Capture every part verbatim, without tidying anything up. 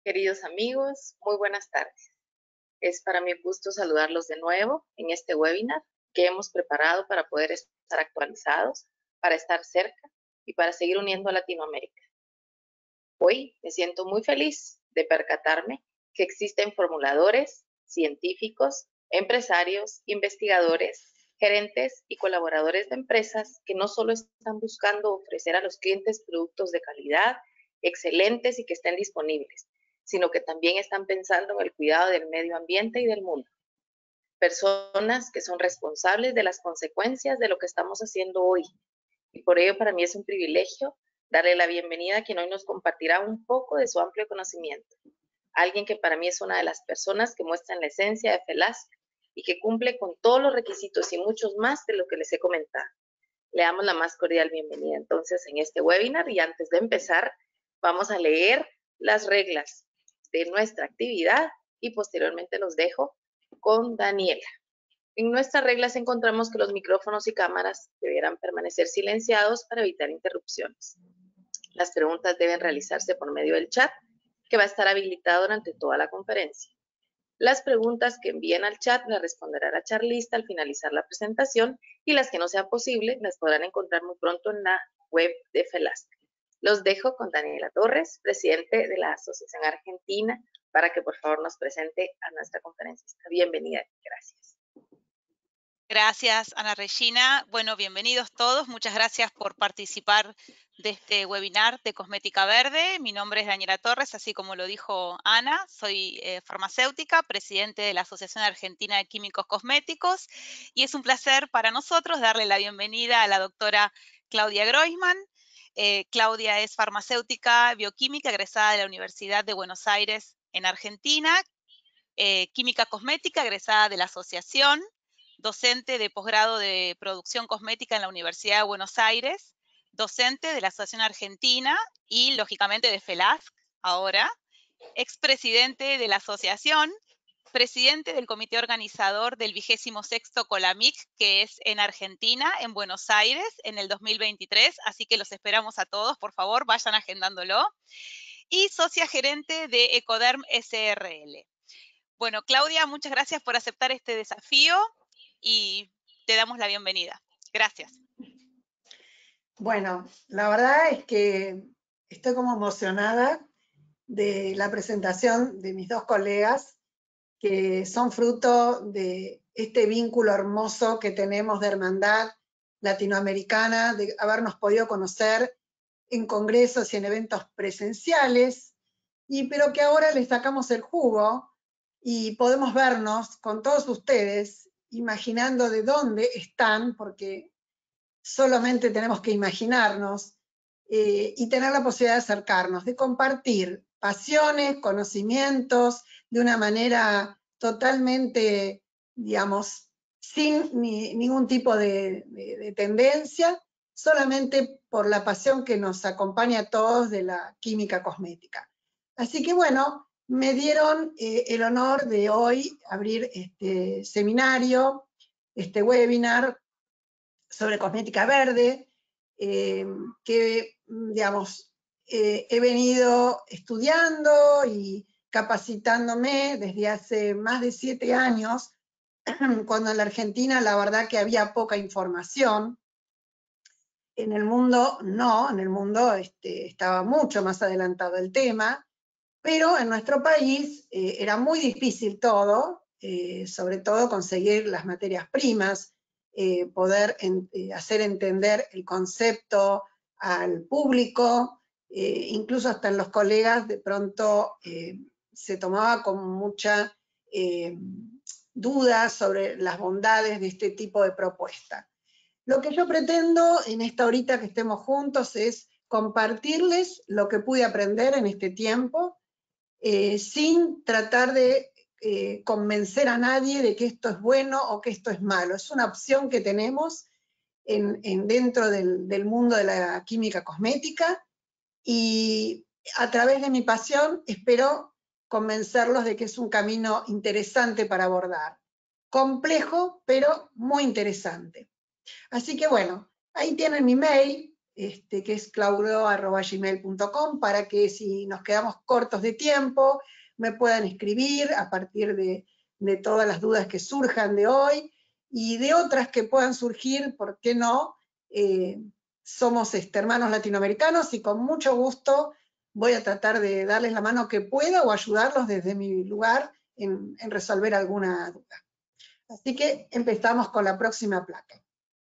Queridos amigos, muy buenas tardes. Es para mí un gusto saludarlos de nuevo en este webinar que hemos preparado para poder estar actualizados, para estar cerca y para seguir uniendo a Latinoamérica. Hoy me siento muy feliz de percatarme que existen formuladores, científicos, empresarios, investigadores, gerentes y colaboradores de empresas que no solo están buscando ofrecer a los clientes productos de calidad, excelentes y que estén disponibles, sino que también están pensando en el cuidado del medio ambiente y del mundo. Personas que son responsables de las consecuencias de lo que estamos haciendo hoy. Y por ello para mí es un privilegio darle la bienvenida a quien hoy nos compartirá un poco de su amplio conocimiento. Alguien que para mí es una de las personas que muestran la esencia de FELASC y que cumple con todos los requisitos y muchos más de lo que les he comentado. Le damos la más cordial bienvenida entonces en este webinar y antes de empezar vamos a leer las reglas de nuestra actividad y posteriormente los dejo con Daniela. En nuestras reglas encontramos que los micrófonos y cámaras deberán permanecer silenciados para evitar interrupciones. Las preguntas deben realizarse por medio del chat, que va a estar habilitado durante toda la conferencia. Las preguntas que envíen al chat las responderá la charlista al finalizar la presentación y las que no sea posible las podrán encontrar muy pronto en la web de FELASC. Los dejo con Daniela Torres, presidente de la Asociación Argentina, para que por favor nos presente a nuestra conferencista. Bienvenida, gracias. Gracias, Ana Regina. Bueno, bienvenidos todos. Muchas gracias por participar de este webinar de Cosmética Verde. Mi nombre es Daniela Torres, así como lo dijo Ana. Soy eh, farmacéutica, presidente de la Asociación Argentina de Químicos Cosméticos. Y es un placer para nosotros darle la bienvenida a la doctora Claudia Groisman. Eh, Claudia es farmacéutica bioquímica egresada de la Universidad de Buenos Aires en Argentina. Eh, química cosmética egresada de la Asociación. Docente de posgrado de producción cosmética en la Universidad de Buenos Aires, docente de la Asociación Argentina y, lógicamente, de FELASC ahora, expresidente de la asociación, presidente del comité organizador del vigésimo sexto Colamic, que es en Argentina, en Buenos Aires, en el dos mil veintitrés, así que los esperamos a todos, por favor, vayan agendándolo, y socia gerente de Ecoderm S R L. Bueno, Claudia, muchas gracias por aceptar este desafío y te damos la bienvenida. Gracias. Bueno, la verdad es que estoy como emocionada de la presentación de mis dos colegas, que son fruto de este vínculo hermoso que tenemos de hermandad latinoamericana, de habernos podido conocer en congresos y en eventos presenciales, y, pero que ahora les sacamos el jugo y podemos vernos con todos ustedes, imaginando de dónde están, porque solamente tenemos que imaginarnos eh, y tener la posibilidad de acercarnos, de compartir pasiones, conocimientos, de una manera totalmente, digamos, sin ni, ningún tipo de, de, de tendencia, solamente por la pasión que nos acompaña a todos de la química cosmética. Así que bueno, me dieron eh, el honor de hoy abrir este seminario, este webinar sobre cosmética verde, eh, que, digamos, eh, he venido estudiando y capacitándome desde hace más de siete años, cuando en la Argentina la verdad que había poca información. En el mundo no, en el mundo este, estaba mucho más adelantado el tema, pero en nuestro país eh, era muy difícil todo, eh, sobre todo conseguir las materias primas, eh, poder en, eh, hacer entender el concepto al público, eh, incluso hasta en los colegas de pronto eh, se tomaba con mucha eh, duda sobre las bondades de este tipo de propuesta. Lo que yo pretendo en esta horita que estemos juntos es compartirles lo que pude aprender en este tiempo, eh, sin tratar de eh, convencer a nadie de que esto es bueno o que esto es malo. Es una opción que tenemos en, en dentro del, del mundo de la química cosmética y a través de mi pasión espero convencerlos de que es un camino interesante para abordar. Complejo, pero muy interesante. Así que bueno, ahí tienen mi mail, este, que es claudio arroba gmail punto com, para que si nos quedamos cortos de tiempo, me puedan escribir a partir de, de todas las dudas que surjan de hoy, y de otras que puedan surgir, ¿por qué no? Eh, somos este, hermanos latinoamericanos, y con mucho gusto voy a tratar de darles la mano que pueda o ayudarlos desde mi lugar en, en resolver alguna duda. Así que empezamos con la próxima placa.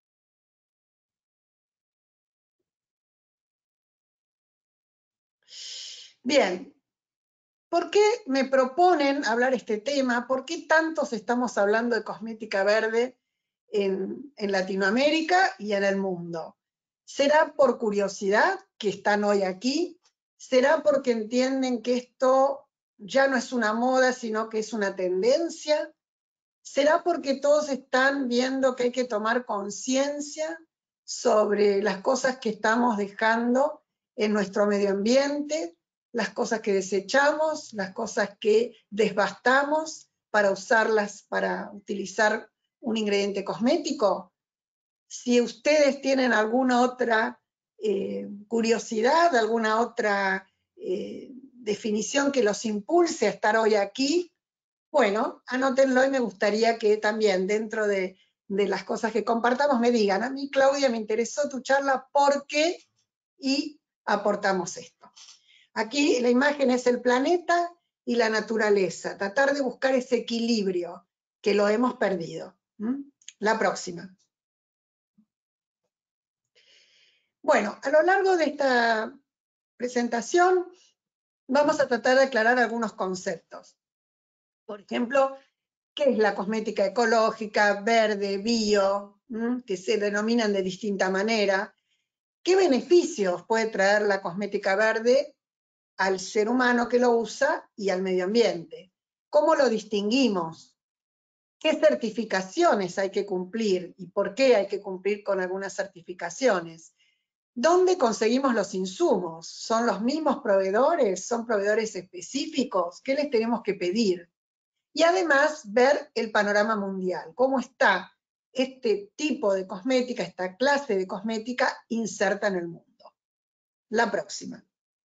Bien, ¿por qué me proponen hablar este tema? ¿Por qué tantos estamos hablando de cosmética verde en, en Latinoamérica y en el mundo? ¿Será por curiosidad que están hoy aquí? ¿Será porque entienden que esto ya no es una moda, sino que es una tendencia? ¿Será porque todos están viendo que hay que tomar conciencia sobre las cosas que estamos dejando en nuestro medio ambiente, las cosas que desechamos, las cosas que desbastamos para usarlas, para utilizar un ingrediente cosmético? Si ustedes tienen alguna otra eh, curiosidad, alguna otra eh, definición que los impulse a estar hoy aquí, bueno, anótenlo, y me gustaría que también dentro de, de las cosas que compartamos me digan: a mí, Claudia, me interesó tu charla porque, y aportamos esto. Aquí la imagen es el planeta y la naturaleza, tratar de buscar ese equilibrio que lo hemos perdido. ¿Mm? La próxima. Bueno, a lo largo de esta presentación vamos a tratar de aclarar algunos conceptos. Por ejemplo, ¿qué es la cosmética ecológica, verde, bio, ¿m? que se denominan de distinta manera? ¿Qué beneficios puede traer la cosmética verde al ser humano que lo usa y al medio ambiente? ¿Cómo lo distinguimos? ¿Qué certificaciones hay que cumplir y por qué hay que cumplir con algunas certificaciones? ¿Dónde conseguimos los insumos? ¿Son los mismos proveedores? ¿Son proveedores específicos? ¿Qué les tenemos que pedir? Y además ver el panorama mundial, cómo está este tipo de cosmética, esta clase de cosmética inserta en el mundo. La próxima.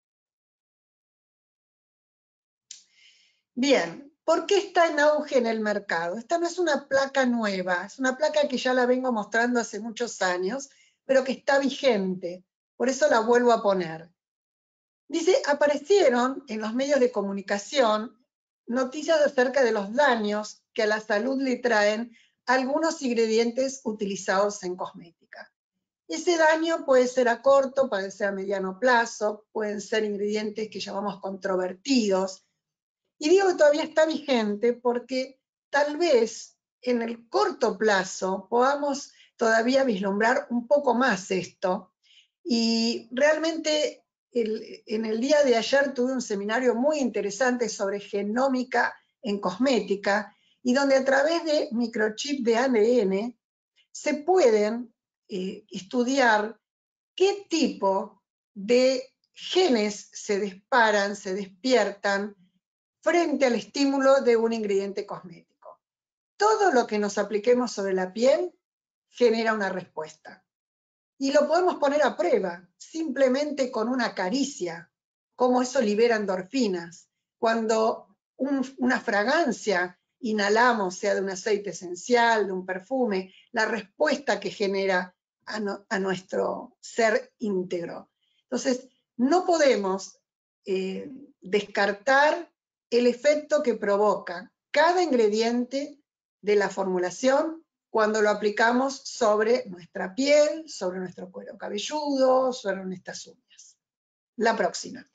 Bien, ¿por qué está en auge en el mercado? Esta no es una placa nueva, es una placa que ya la vengo mostrando hace muchos años, pero que está vigente, por eso la vuelvo a poner. Dice, aparecieron en los medios de comunicación noticias acerca de los daños que a la salud le traen algunos ingredientes utilizados en cosmética. Ese daño puede ser a corto, puede ser a mediano plazo, pueden ser ingredientes que llamamos controvertidos. Y digo que todavía está vigente porque tal vez en el corto plazo podamos todavía vislumbrar un poco más esto. Y realmente el, en el día de ayer tuve un seminario muy interesante sobre genómica en cosmética, y donde a través de microchip de A D N se pueden eh, estudiar qué tipo de genes se disparan, se despiertan frente al estímulo de un ingrediente cosmético. Todo lo que nos apliquemos sobre la piel genera una respuesta. Y lo podemos poner a prueba, simplemente con una caricia, cómo eso libera endorfinas. Cuando un, una fragancia inhalamos, sea de un aceite esencial, de un perfume, la respuesta que genera a, no, a nuestro ser íntegro. Entonces, no podemos eh, descartar el efecto que provoca cada ingrediente de la formulación cuando lo aplicamos sobre nuestra piel, sobre nuestro cuero cabelludo, sobre nuestras uñas. La próxima.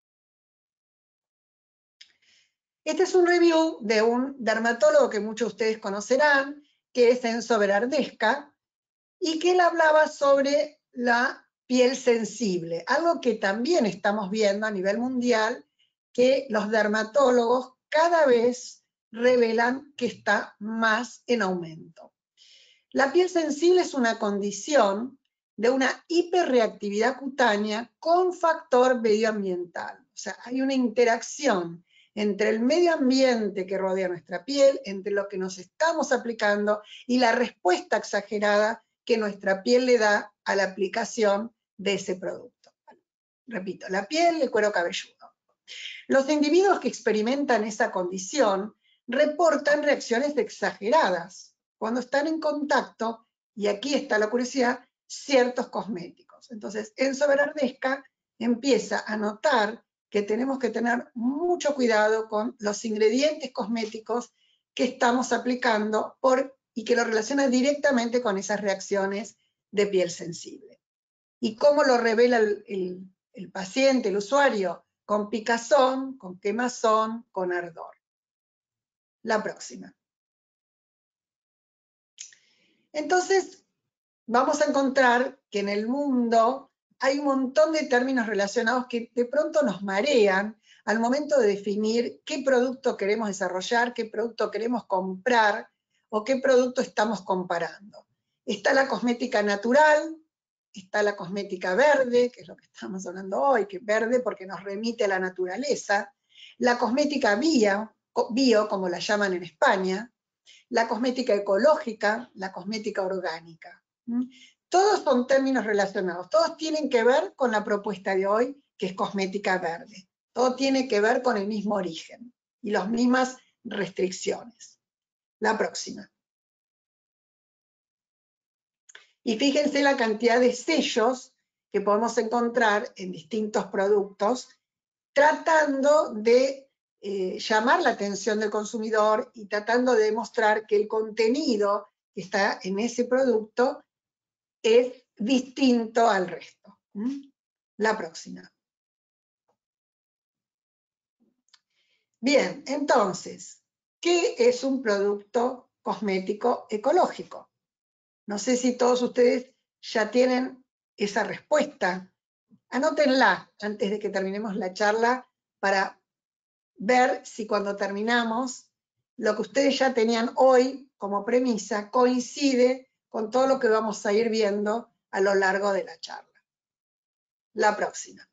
Este es un review de un dermatólogo que muchos de ustedes conocerán, que es Enzo Berardesca, y que él hablaba sobre la piel sensible, algo que también estamos viendo a nivel mundial, que los dermatólogos cada vez revelan que está más en aumento. La piel sensible es una condición de una hiperreactividad cutánea con factor medioambiental. O sea, hay una interacción entre el medio ambiente que rodea nuestra piel, entre lo que nos estamos aplicando y la respuesta exagerada que nuestra piel le da a la aplicación de ese producto. Repito, la piel, el cuero cabelludo. Los individuos que experimentan esa condición reportan reacciones exageradas cuando están en contacto, y aquí está la curiosidad, ciertos cosméticos. Entonces, Enzo Bernardesca empieza a notar que tenemos que tener mucho cuidado con los ingredientes cosméticos que estamos aplicando por, y que lo relaciona directamente con esas reacciones de piel sensible. ¿Y cómo lo revela el, el, el paciente, el usuario? Con picazón, con quemazón, con ardor. La próxima. Entonces, vamos a encontrar que en el mundo hay un montón de términos relacionados que de pronto nos marean al momento de definir qué producto queremos desarrollar, qué producto queremos comprar o qué producto estamos comparando. Está la cosmética natural, está la cosmética verde, que es lo que estamos hablando hoy, que es verde porque nos remite a la naturaleza, la cosmética bio, bio como la llaman en España, la cosmética ecológica, la cosmética orgánica. Todos son términos relacionados, todos tienen que ver con la propuesta de hoy, que es cosmética verde. Todo tiene que ver con el mismo origen y las mismas restricciones. La próxima. Y fíjense la cantidad de sellos que podemos encontrar en distintos productos, tratando de eh, llamar la atención del consumidor y tratando de demostrar que el contenido que está en ese producto es distinto al resto. ¿Mm? La próxima. Bien, entonces, ¿qué es un producto cosmético ecológico? No sé si todos ustedes ya tienen esa respuesta. Anótenla antes de que terminemos la charla para ver si cuando terminamos lo que ustedes ya tenían hoy como premisa coincide con todo lo que vamos a ir viendo a lo largo de la charla. La próxima.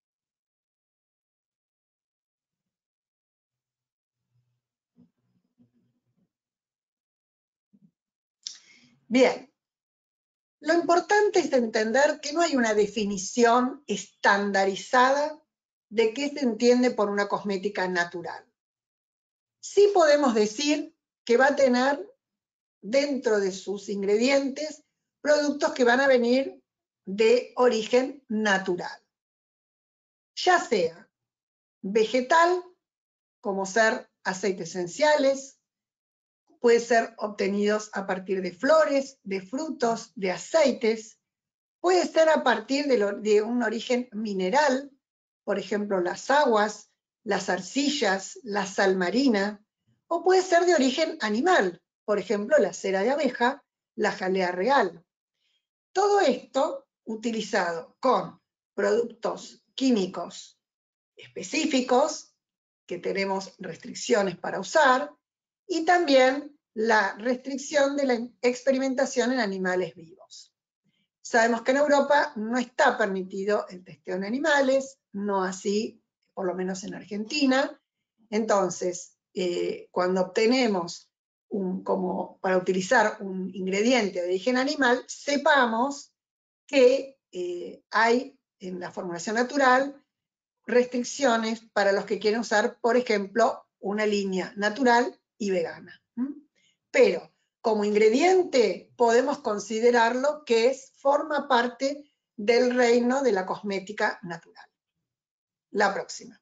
Bien. Lo importante es entender que no hay una definición estandarizada de qué se entiende por una cosmética natural. Sí podemos decir que va a tener dentro de sus ingredientes productos que van a venir de origen natural. Ya sea vegetal, como ser aceites esenciales, puede ser obtenidos a partir de flores, de frutos, de aceites, puede ser a partir de, lo, de un origen mineral, por ejemplo, las aguas, las arcillas, la sal marina, o puede ser de origen animal, por ejemplo, la cera de abeja, la jalea real. Todo esto utilizado con productos químicos específicos, que tenemos restricciones para usar, y también la restricción de la experimentación en animales vivos. Sabemos que en Europa no está permitido el testeo en animales, no así, por lo menos en Argentina. Entonces, eh, cuando obtenemos, un, como para utilizar un ingrediente de origen animal, sepamos que eh, hay en la formulación natural restricciones para los que quieren usar, por ejemplo, una línea natural y vegana. ¿Mm? Pero como ingrediente podemos considerarlo que es, forma parte del reino de la cosmética natural. La próxima.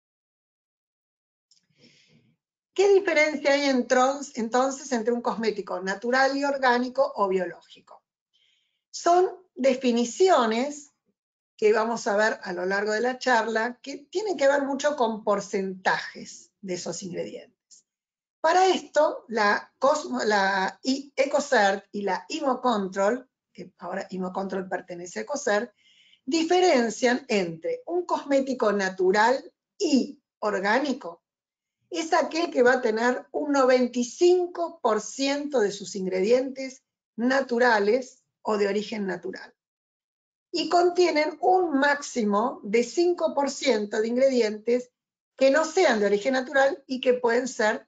¿Qué diferencia hay entonces entre un cosmético natural y orgánico o biológico? Son definiciones que vamos a ver a lo largo de la charla que tienen que ver mucho con porcentajes de esos ingredientes. Para esto, la, Cosmo, la EcoCert y la ImoControl, que ahora ImoControl pertenece a EcoCert, diferencian entre un cosmético natural y orgánico. Es aquel que va a tener un noventa y cinco por ciento de sus ingredientes naturales o de origen natural. Y contienen un máximo de cinco por ciento de ingredientes que no sean de origen natural y que pueden ser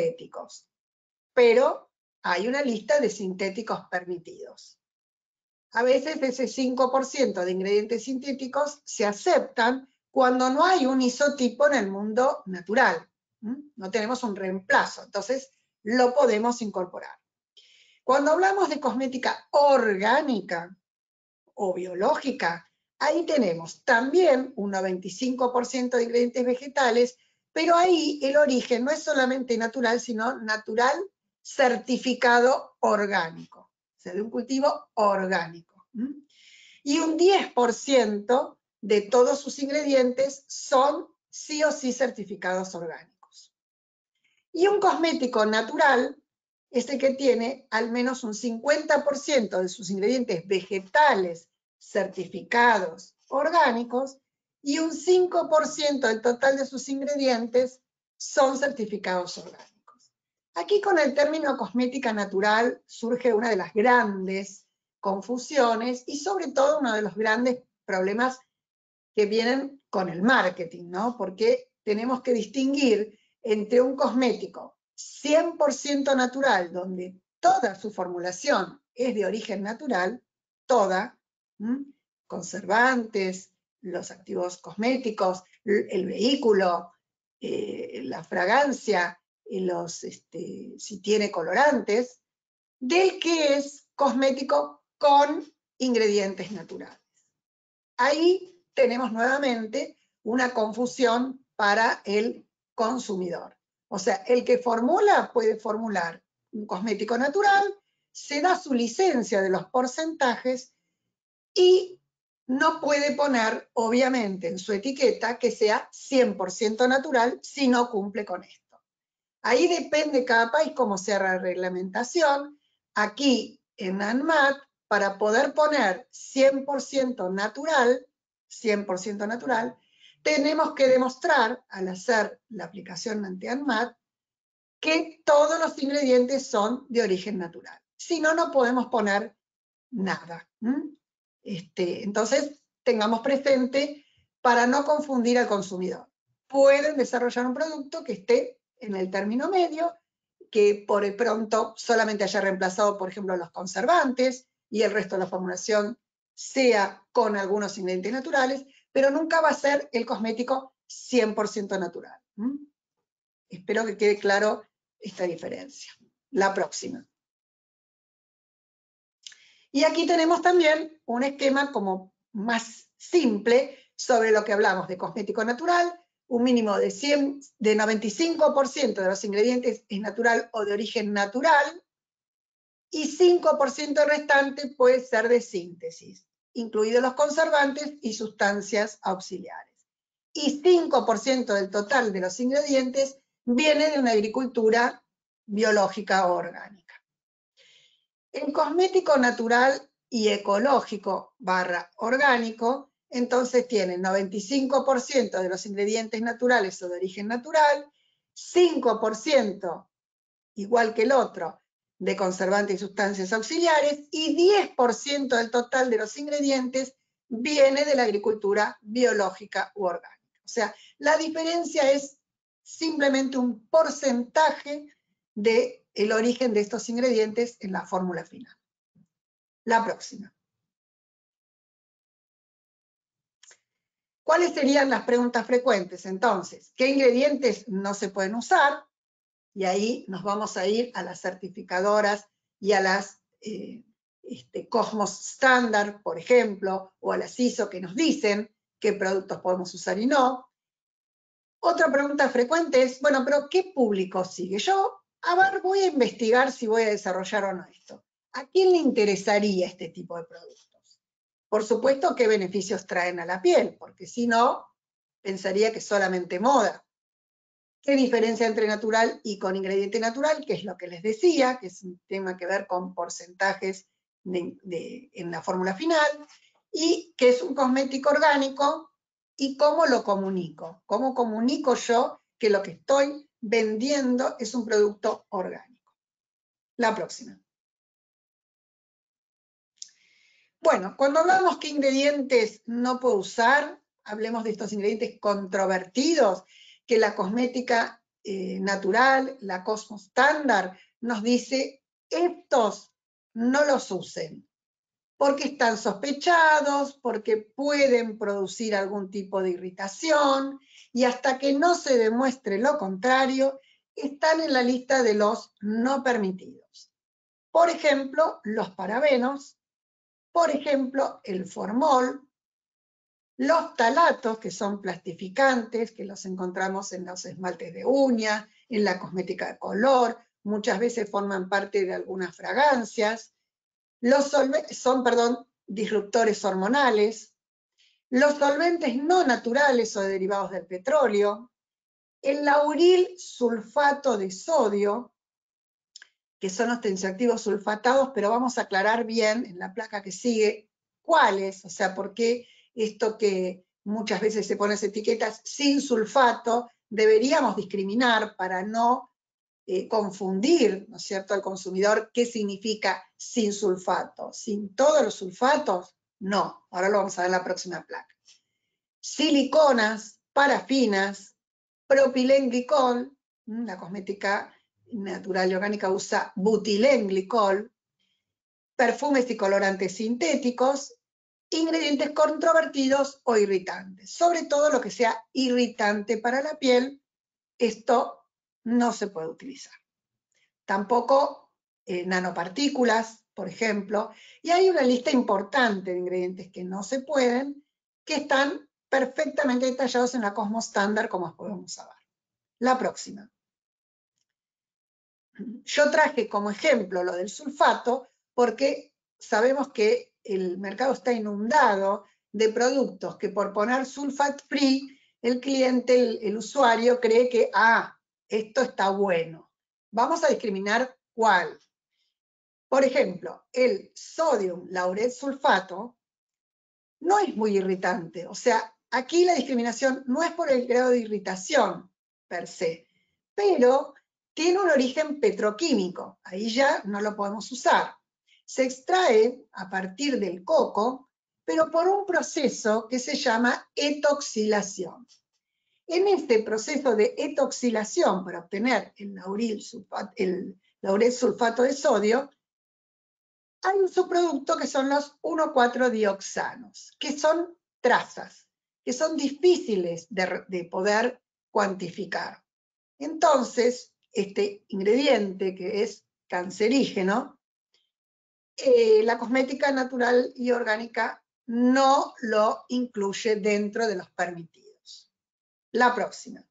sintéticos, pero hay una lista de sintéticos permitidos. A veces ese cinco por ciento de ingredientes sintéticos se aceptan cuando no hay un isotipo en el mundo natural. ¿Mm? No tenemos un reemplazo, entonces lo podemos incorporar. Cuando hablamos de cosmética orgánica o biológica, ahí tenemos también un noventa y cinco por ciento de ingredientes vegetales, pero ahí el origen no es solamente natural, sino natural certificado orgánico, o sea, de un cultivo orgánico. ¿Mm? Y un diez por ciento de todos sus ingredientes son sí o sí certificados orgánicos. Y un cosmético natural es el que tiene al menos un cincuenta por ciento de sus ingredientes vegetales certificados orgánicos y un cinco por ciento del total de sus ingredientes son certificados orgánicos. Aquí con el término cosmética natural surge una de las grandes confusiones y sobre todo uno de los grandes problemas que vienen con el marketing, ¿no? Porque tenemos que distinguir entre un cosmético cien por ciento natural, donde toda su formulación es de origen natural, toda, ¿m? Conservantes, los activos cosméticos, el vehículo, eh, la fragancia, los, este, si tiene colorantes, del que es cosmético con ingredientes naturales. Ahí tenemos nuevamente una confusión para el consumidor. O sea, el que formula puede formular un cosmético natural, se da su licencia de los porcentajes y no puede poner, obviamente, en su etiqueta que sea cien por ciento natural si no cumple con esto. Ahí depende cada país cómo sea la reglamentación. Aquí en ANMAT, para poder poner cien por ciento natural, cien por ciento natural, tenemos que demostrar, al hacer la aplicación ante ANMAT, que todos los ingredientes son de origen natural. Si no, no podemos poner nada. ¿Mm? Este, entonces, tengamos presente para no confundir al consumidor. Pueden desarrollar un producto que esté en el término medio, que por el pronto solamente haya reemplazado, por ejemplo, los conservantes y el resto de la formulación sea con algunos ingredientes naturales, pero nunca va a ser el cosmético cien por ciento natural. ¿Mm? Espero que quede claro esta diferencia. La próxima. Y aquí tenemos también un esquema como más simple sobre lo que hablamos de cosmético natural. Un mínimo de, cien, de noventa y cinco por ciento de los ingredientes es natural o de origen natural, y cinco por ciento restante puede ser de síntesis, incluidos los conservantes y sustancias auxiliares. Y cinco por ciento del total de los ingredientes viene de una agricultura biológica o orgánica. En cosmético natural y ecológico barra orgánico, entonces tienen noventa y cinco por ciento de los ingredientes naturales o de origen natural, cinco por ciento, igual que el otro, de conservantes y sustancias auxiliares, y diez por ciento del total de los ingredientes viene de la agricultura biológica u orgánica. O sea, la diferencia es simplemente un porcentaje del origen de estos ingredientes en la fórmula final. La próxima. ¿Cuáles serían las preguntas frecuentes? Entonces, ¿qué ingredientes no se pueden usar? Y ahí nos vamos a ir a las certificadoras y a las eh, este, Cosmos Standard, por ejemplo, o a las I S O que nos dicen qué productos podemos usar y no. Otra pregunta frecuente es, bueno, pero ¿qué público sigue? Yo, a ver, voy a investigar si voy a desarrollar o no esto. ¿A quién le interesaría este tipo de productos? Por supuesto, ¿qué beneficios traen a la piel? Porque si no, pensaría que solamente moda. ¿Qué diferencia entre natural y con ingrediente natural? Que es lo que les decía, que es un tema que ver con porcentajes de, de, en la fórmula final, y que es un cosmético orgánico, y cómo lo comunico. ¿Cómo comunico yo que lo que estoy vendiendo es un producto orgánico? La próxima. Bueno, cuando hablamos qué ingredientes no puedo usar, hablemos de estos ingredientes controvertidos, que la cosmética eh, natural, la Cosmos Standard, nos dice, estos no los usen. porque están sospechados, porque pueden producir algún tipo de irritación, y hasta que no se demuestre lo contrario, están en la lista de los no permitidos. Por ejemplo, los parabenos, por ejemplo, el formol, los talatos, que son plastificantes, que los encontramos en los esmaltes de uña, en la cosmética de color, muchas veces forman parte de algunas fragancias. Los solventes son, perdón, disruptores hormonales, los solventes no naturales o derivados del petróleo, el lauril sulfato de sodio, que son los tensioactivos sulfatados, pero vamos a aclarar bien en la placa que sigue cuáles, o sea, por qué esto que muchas veces se ponen etiquetas sin sulfato, deberíamos discriminar para no eh, confundir, ¿no es cierto?, al consumidor qué significa sin sulfato. ¿Sin todos los sulfatos? No, ahora lo vamos a ver en la próxima placa. Siliconas, parafinas, propilenglicol, la cosmética natural y orgánica usa butilenglicol, perfumes y colorantes sintéticos, ingredientes controvertidos o irritantes. Sobre todo lo que sea irritante para la piel, esto no se puede utilizar. Tampoco eh, nanopartículas, por ejemplo, y hay una lista importante de ingredientes que no se pueden, que están perfectamente detallados en la Cosmo Standard, como podemos ver. La próxima. Yo traje como ejemplo lo del sulfato, porque sabemos que el mercado está inundado de productos que por poner sulfat free, el cliente, el, el usuario cree que, ah, esto está bueno. Vamos a discriminar cuál. Por ejemplo, el sodium lauret sulfato no es muy irritante. O sea, aquí la discriminación no es por el grado de irritación per se, pero tiene un origen petroquímico. Ahí ya no lo podemos usar. Se extrae a partir del coco, pero por un proceso que se llama etoxilación. En este proceso de etoxilación para obtener el lauril sulfato, el lauret sulfato de sodio, hay un subproducto que son los uno cuatro dioxanos, que son trazas, que son difíciles de, de poder cuantificar. Entonces, este ingrediente que es cancerígeno, eh, la cosmética natural y orgánica no lo incluye dentro de los permitidos. La próxima.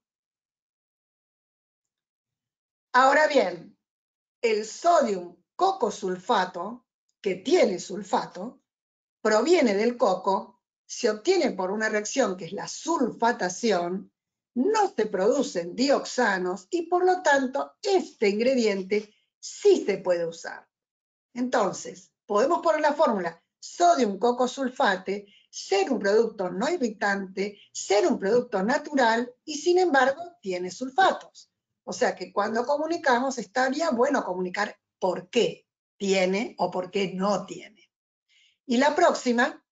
Ahora bien, el sodium cocosulfato, que tiene sulfato, proviene del coco, se obtiene por una reacción que es la sulfatación, no se producen dioxanos y por lo tanto este ingrediente sí se puede usar. Entonces, podemos poner la fórmula sodium cocosulfate, ser un producto no irritante, ser un producto natural y sin embargo tiene sulfatos. O sea que cuando comunicamos estaría bueno comunicar por qué tiene o por qué no tiene. Y la próxima,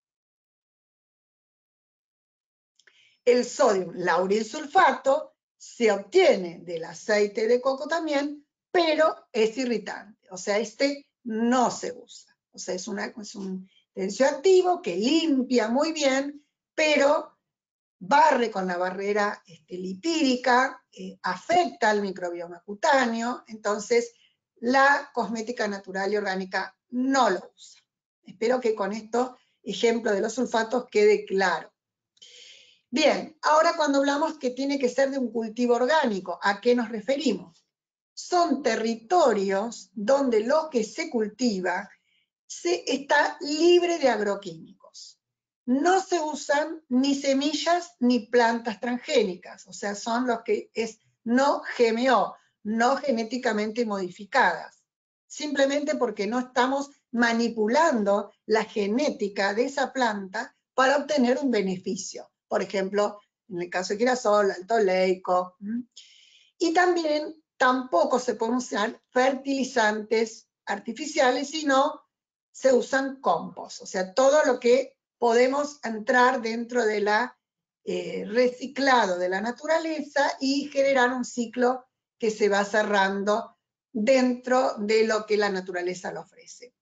el sodium lauril sulfato se obtiene del aceite de coco también, pero es irritante. O sea, este no se usa. O sea, es, una, es un tensioactivo que limpia muy bien, pero barre con la barrera este, lipídica, eh, afecta al microbioma cutáneo, entonces la cosmética natural y orgánica no lo usa. Espero que con esto, ejemplo de los sulfatos, quede claro. Bien, ahora cuando hablamos que tiene que ser de un cultivo orgánico, ¿a qué nos referimos? Son territorios donde lo que se cultiva se, está libre de agroquímicos. No se usan ni semillas ni plantas transgénicas, o sea, son los que es no G M O, no genéticamente modificadas, simplemente porque no estamos manipulando la genética de esa planta para obtener un beneficio. Por ejemplo, en el caso de girasol, alto oleico. Y también tampoco se pueden usar fertilizantes artificiales, sino se usan compost, o sea, todo lo que podemos entrar dentro de la eh, reciclado de la naturaleza y generar un ciclo que se va cerrando dentro de lo que la naturaleza le ofrece.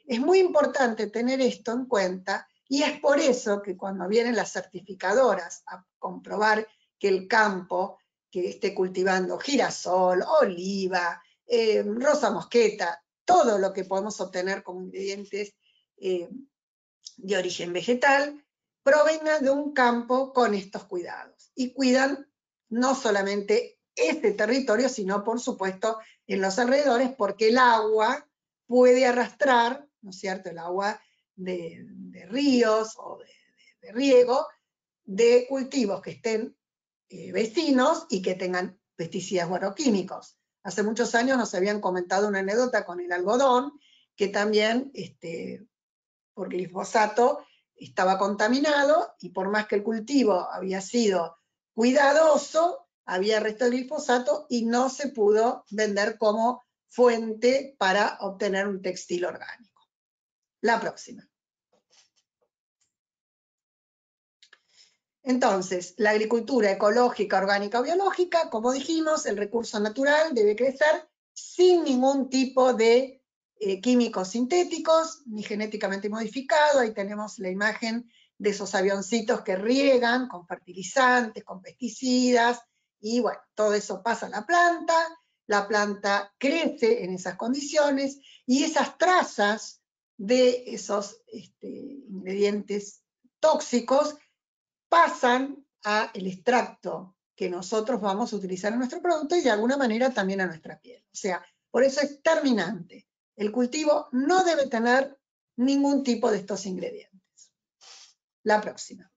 es muy importante tener esto en cuenta, y es por eso que cuando vienen las certificadoras a comprobar que el campo que esté cultivando girasol, oliva, eh, rosa mosqueta, todo lo que podemos obtener como ingredientes eh, de origen vegetal, provenga de un campo con estos cuidados. Y cuidan no solamente este territorio, sino por supuesto en los alrededores, porque el agua puede arrastrar, ¿no es cierto?, el agua de, de ríos o de, de, de riego, de cultivos que estén eh, vecinos y que tengan pesticidas o agroquímicos. Hace muchos años nos habían comentado una anécdota con el algodón, que también este, por glifosato estaba contaminado, y por más que el cultivo había sido cuidadoso, había resto de glifosato y no se pudo vender como fuente para obtener un textil orgánico. La próxima. Entonces, la agricultura ecológica, orgánica o biológica, como dijimos, el recurso natural debe crecer sin ningún tipo de eh, químicos sintéticos, ni genéticamente modificados. Ahí tenemos la imagen de esos avioncitos que riegan con fertilizantes, con pesticidas, y bueno, todo eso pasa a la planta, la planta crece en esas condiciones, y esas trazas de esos este, ingredientes tóxicos pasan al extracto que nosotros vamos a utilizar en nuestro producto y de alguna manera también a nuestra piel. O sea, por eso es terminante. El cultivo no debe tener ningún tipo de estos ingredientes. La próxima.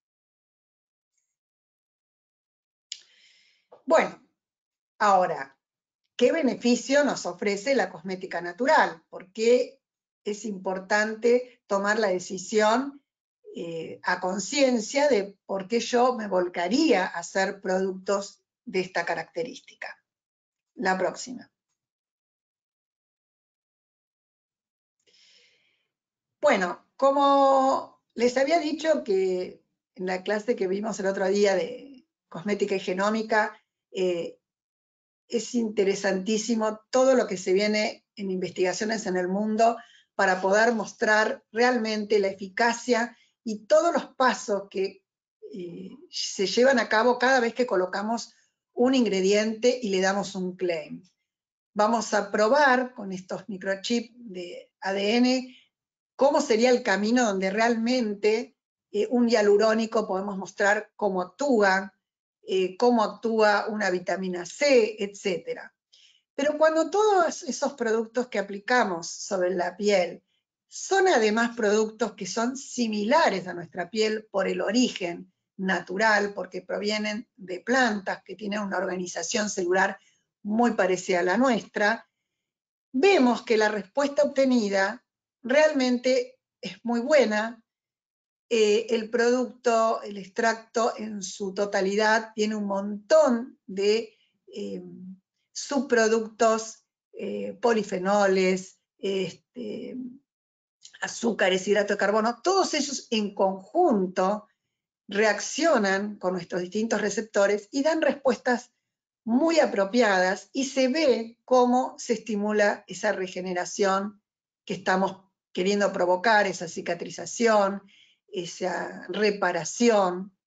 Bueno, ahora, ¿qué beneficio nos ofrece la cosmética natural? ¿Por qué es importante tomar la decisión Eh, a conciencia de por qué yo me volcaría a hacer productos de esta característica? La próxima. Bueno, como les había dicho que en la clase que vimos el otro día de cosmética y genómica, eh, es interesantísimo todo lo que se viene en investigaciones en el mundo para poder mostrar realmente la eficacia y todos los pasos que eh, se llevan a cabo cada vez que colocamos un ingrediente y le damos un claim. Vamos a probar con estos microchips de A D N cómo sería el camino donde realmente eh, un hialurónico podemos mostrar cómo actúa, eh, cómo actúa una vitamina C, etcétera. Pero cuando todos esos productos que aplicamos sobre la piel son además productos que son similares a nuestra piel por el origen natural, porque provienen de plantas que tienen una organización celular muy parecida a la nuestra, vemos que la respuesta obtenida realmente es muy buena. Eh, el producto, el extracto en su totalidad tiene un montón de eh, subproductos, eh, polifenoles, este, azúcares, hidrato de carbono, todos ellos en conjunto reaccionan con nuestros distintos receptores y dan respuestas muy apropiadas, y se ve cómo se estimula esa regeneración que estamos queriendo provocar, esa cicatrización, esa reparación.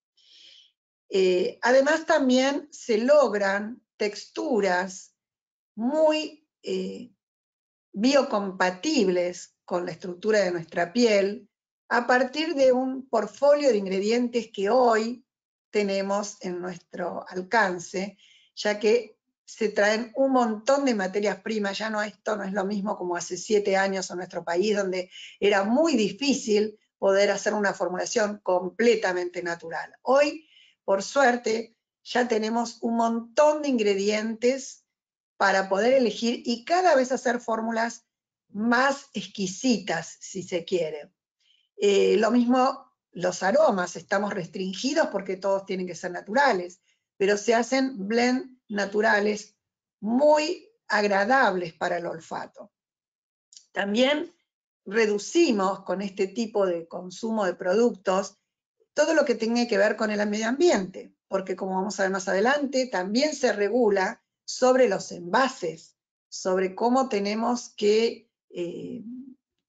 Eh, además también se logran texturas muy eh, biocompatibles con la estructura de nuestra piel a partir de un portfolio de ingredientes que hoy tenemos en nuestro alcance, ya que se traen un montón de materias primas. Ya no, esto no es lo mismo como hace siete años en nuestro país, donde era muy difícil poder hacer una formulación completamente natural. Hoy, por suerte, ya tenemos un montón de ingredientes para poder elegir y cada vez hacer fórmulas más exquisitas, si se quiere. Eh, lo mismo los aromas, estamos restringidos porque todos tienen que ser naturales, pero se hacen blend naturales muy agradables para el olfato. También reducimos con este tipo de consumo de productos todo lo que tenga que ver con el medio ambiente, porque como vamos a ver más adelante, también se regula sobre los envases, sobre cómo tenemos que eh,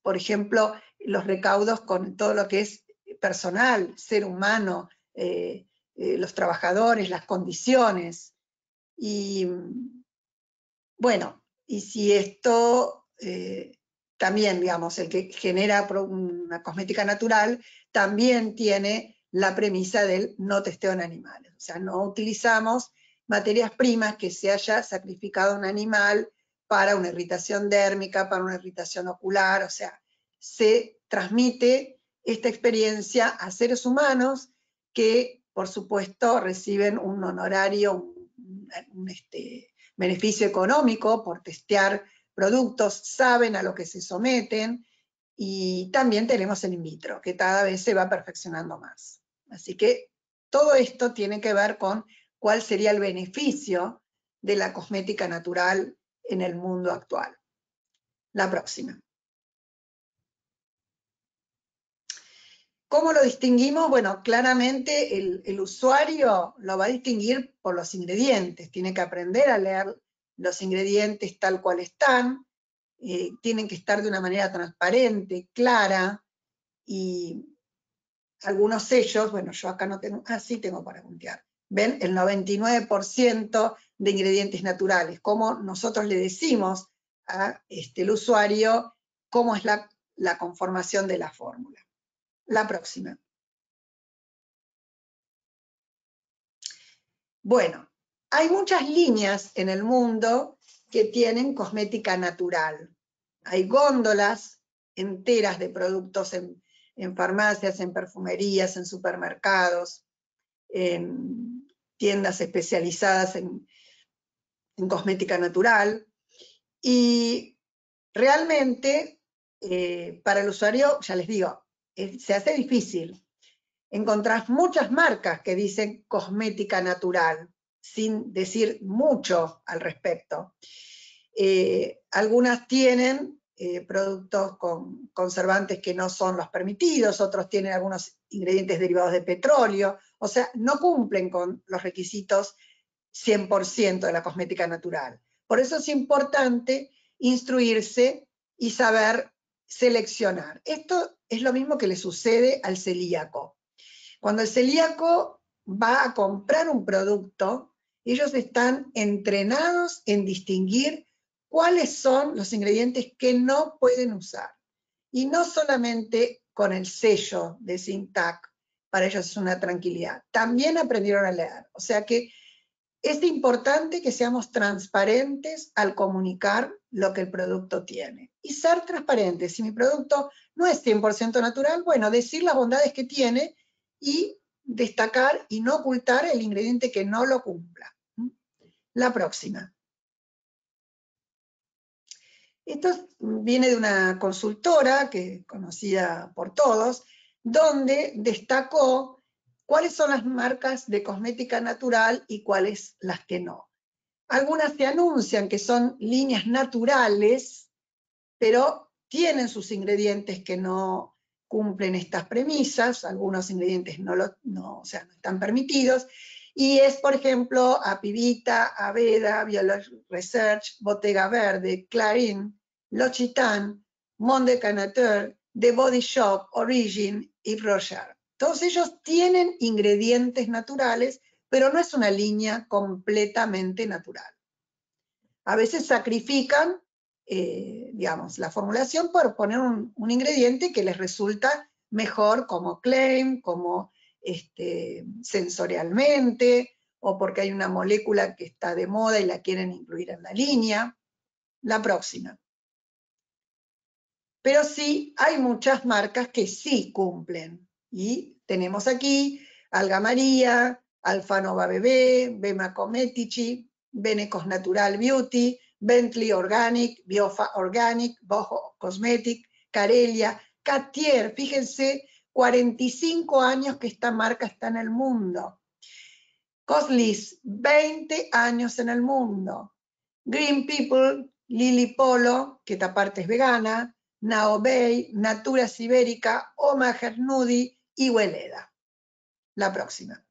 por ejemplo, los recaudos con todo lo que es personal, ser humano, eh, eh, los trabajadores, las condiciones. Y bueno, y si esto eh, también, digamos, el que genera una cosmética natural, también tiene la premisa del no testeo en animales. O sea, no utilizamos materias primas que se haya sacrificado un animal para una irritación dérmica, para una irritación ocular. O sea, se transmite esta experiencia a seres humanos que, por supuesto, reciben un honorario, un, un este, beneficio económico por testear productos, saben a lo que se someten, y también tenemos el in vitro, que cada vez se va perfeccionando más. Así que todo esto tiene que ver con cuál sería el beneficio de la cosmética natural en el mundo actual. La próxima. ¿Cómo lo distinguimos? Bueno, claramente el, el usuario lo va a distinguir por los ingredientes. Tiene que aprender a leer los ingredientes tal cual están. Eh, tienen que estar de una manera transparente, clara, y algunos sellos, bueno, yo acá no tengo, ah, sí tengo para puntear. ¿Ven? El noventa y nueve por ciento de ingredientes naturales. Cómo nosotros le decimos a este, el usuario cómo es la, la conformación de la fórmula. La próxima. Bueno, hay muchas líneas en el mundo que tienen cosmética natural. Hay góndolas enteras de productos en, en farmacias, en perfumerías, en supermercados, en tiendas especializadas en, en cosmética natural. Y realmente, eh, para el usuario, ya les digo, eh, se hace difícil. Encontrás muchas marcas que dicen cosmética natural, sin decir mucho al respecto. Eh, algunas tienen eh, productos con conservantes que no son los permitidos, otros tienen algunos ingredientes derivados de petróleo, o sea, no cumplen con los requisitos cien por ciento de la cosmética natural. Por eso es importante instruirse y saber seleccionar. Esto es lo mismo que le sucede al celíaco. Cuando el celíaco va a comprar un producto, ellos están entrenados en distinguir cuáles son los ingredientes que no pueden usar. Y no solamente con el sello de Sintac, para ellos es una tranquilidad, también aprendieron a leer. O sea que es importante que seamos transparentes al comunicar lo que el producto tiene. Y ser transparentes. Si mi producto no es cien por ciento natural, bueno, decir las bondades que tiene y destacar y no ocultar el ingrediente que no lo cumpla. La próxima. Esto viene de una consultora que es conocida por todos, donde destacó cuáles son las marcas de cosmética natural y cuáles las que no. Algunas te anuncian que son líneas naturales, pero tienen sus ingredientes que no cumplen estas premisas, algunos ingredientes no, lo, no, o sea, no están permitidos, y es, por ejemplo, Apivita, Aveda, Biologic Research, Bottega Verde, Clarín, L'Occitane, Monde Canateur, The Body Shop, Origin y Roger. Todos ellos tienen ingredientes naturales, pero no es una línea completamente natural. A veces sacrifican, eh, digamos, la formulación por poner un, un ingrediente que les resulta mejor como claim, como este, sensorialmente, o porque hay una molécula que está de moda y la quieren incluir en la línea. La próxima. Pero sí, hay muchas marcas que sí cumplen. Y tenemos aquí Alga María, Alfanova Bebé, Bema Cosmetici, Benecos Natural Beauty, Bentley Organic, Biofa Organic, Boho Cosmetic, Carelia, Cartier. Fíjense, cuarenta y cinco años que esta marca está en el mundo. Coslis, veinte años en el mundo. Green People, Lily Polo, que aparte es vegana, Naobey, Natura Sibérica, Oma Hernudi y Weleda. La próxima.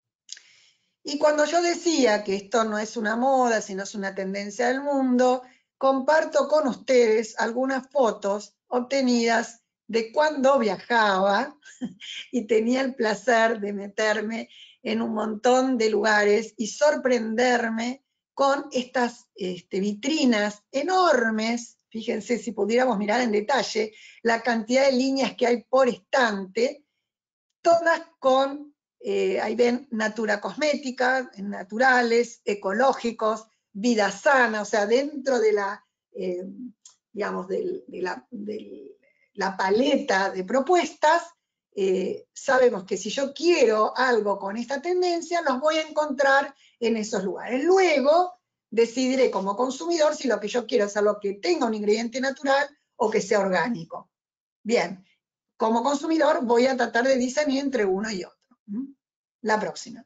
Y cuando yo decía que esto no es una moda, sino es una tendencia del mundo, comparto con ustedes algunas fotos obtenidas de cuando viajaba y tenía el placer de meterme en un montón de lugares y sorprenderme con estas este, vitrinas enormes. Fíjense, si pudiéramos mirar en detalle, la cantidad de líneas que hay por estante, todas con, eh, ahí ven, Natura Cosmética, naturales, ecológicos, vida sana, o sea, dentro de la, eh, digamos, de, de, la, de la paleta de propuestas, eh, sabemos que si yo quiero algo con esta tendencia, los voy a encontrar en esos lugares. Luego, decidiré como consumidor si lo que yo quiero es algo que tenga un ingrediente natural o que sea orgánico. Bien, como consumidor voy a tratar de discernir entre uno y otro. La próxima.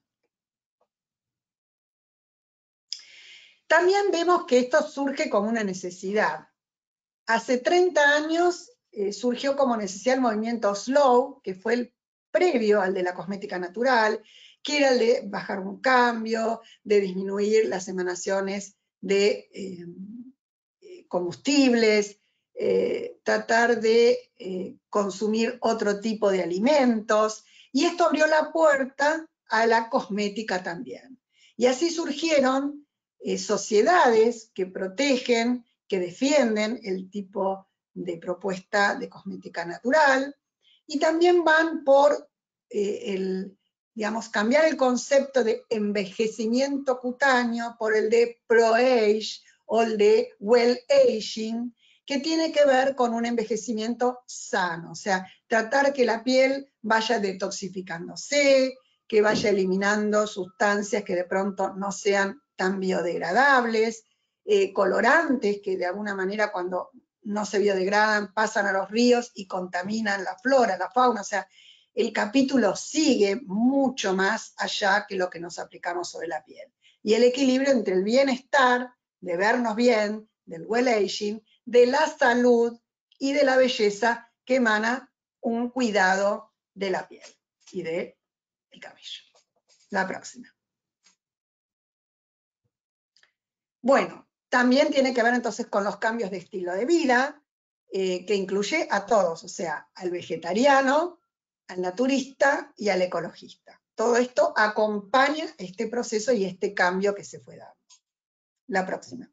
También vemos que esto surge como una necesidad. Hace treinta años eh, surgió como necesidad el movimiento Slow, que fue el previo al de la cosmética natural, que era el de bajar un cambio, de disminuir las emanaciones de eh, combustibles, eh, tratar de eh, consumir otro tipo de alimentos, y esto abrió la puerta a la cosmética también. Y así surgieron eh, sociedades que protegen, que defienden el tipo de propuesta de cosmética natural, y también van por eh, el, digamos, cambiar el concepto de envejecimiento cutáneo por el de pro-age o el de well-aging, que tiene que ver con un envejecimiento sano, o sea, tratar que la piel vaya detoxificándose, que vaya eliminando sustancias que de pronto no sean tan biodegradables, eh, colorantes que de alguna manera cuando no se biodegradan pasan a los ríos y contaminan la flora, la fauna, o sea, el capítulo sigue mucho más allá que lo que nos aplicamos sobre la piel. Y el equilibrio entre el bienestar, de vernos bien, del well-aging, de la salud y de la belleza que emana un cuidado de la piel y del cabello. La próxima. Bueno, también tiene que ver entonces con los cambios de estilo de vida, eh, que incluye a todos, o sea, al vegetariano, al naturista y al ecologista. Todo esto acompaña este proceso y este cambio que se fue dando. La próxima.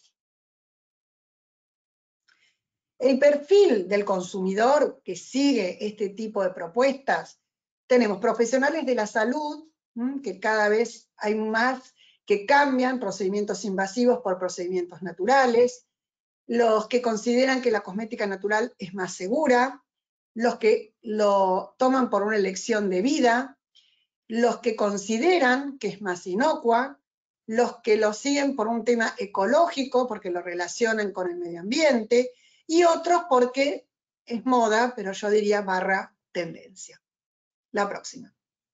El perfil del consumidor que sigue este tipo de propuestas, tenemos profesionales de la salud, que cada vez hay más que cambian procedimientos invasivos por procedimientos naturales, los que consideran que la cosmética natural es más segura, los que lo toman por una elección de vida, los que consideran que es más inocua, los que lo siguen por un tema ecológico, porque lo relacionan con el medio ambiente, y otros porque es moda, pero yo diría barra tendencia. La próxima.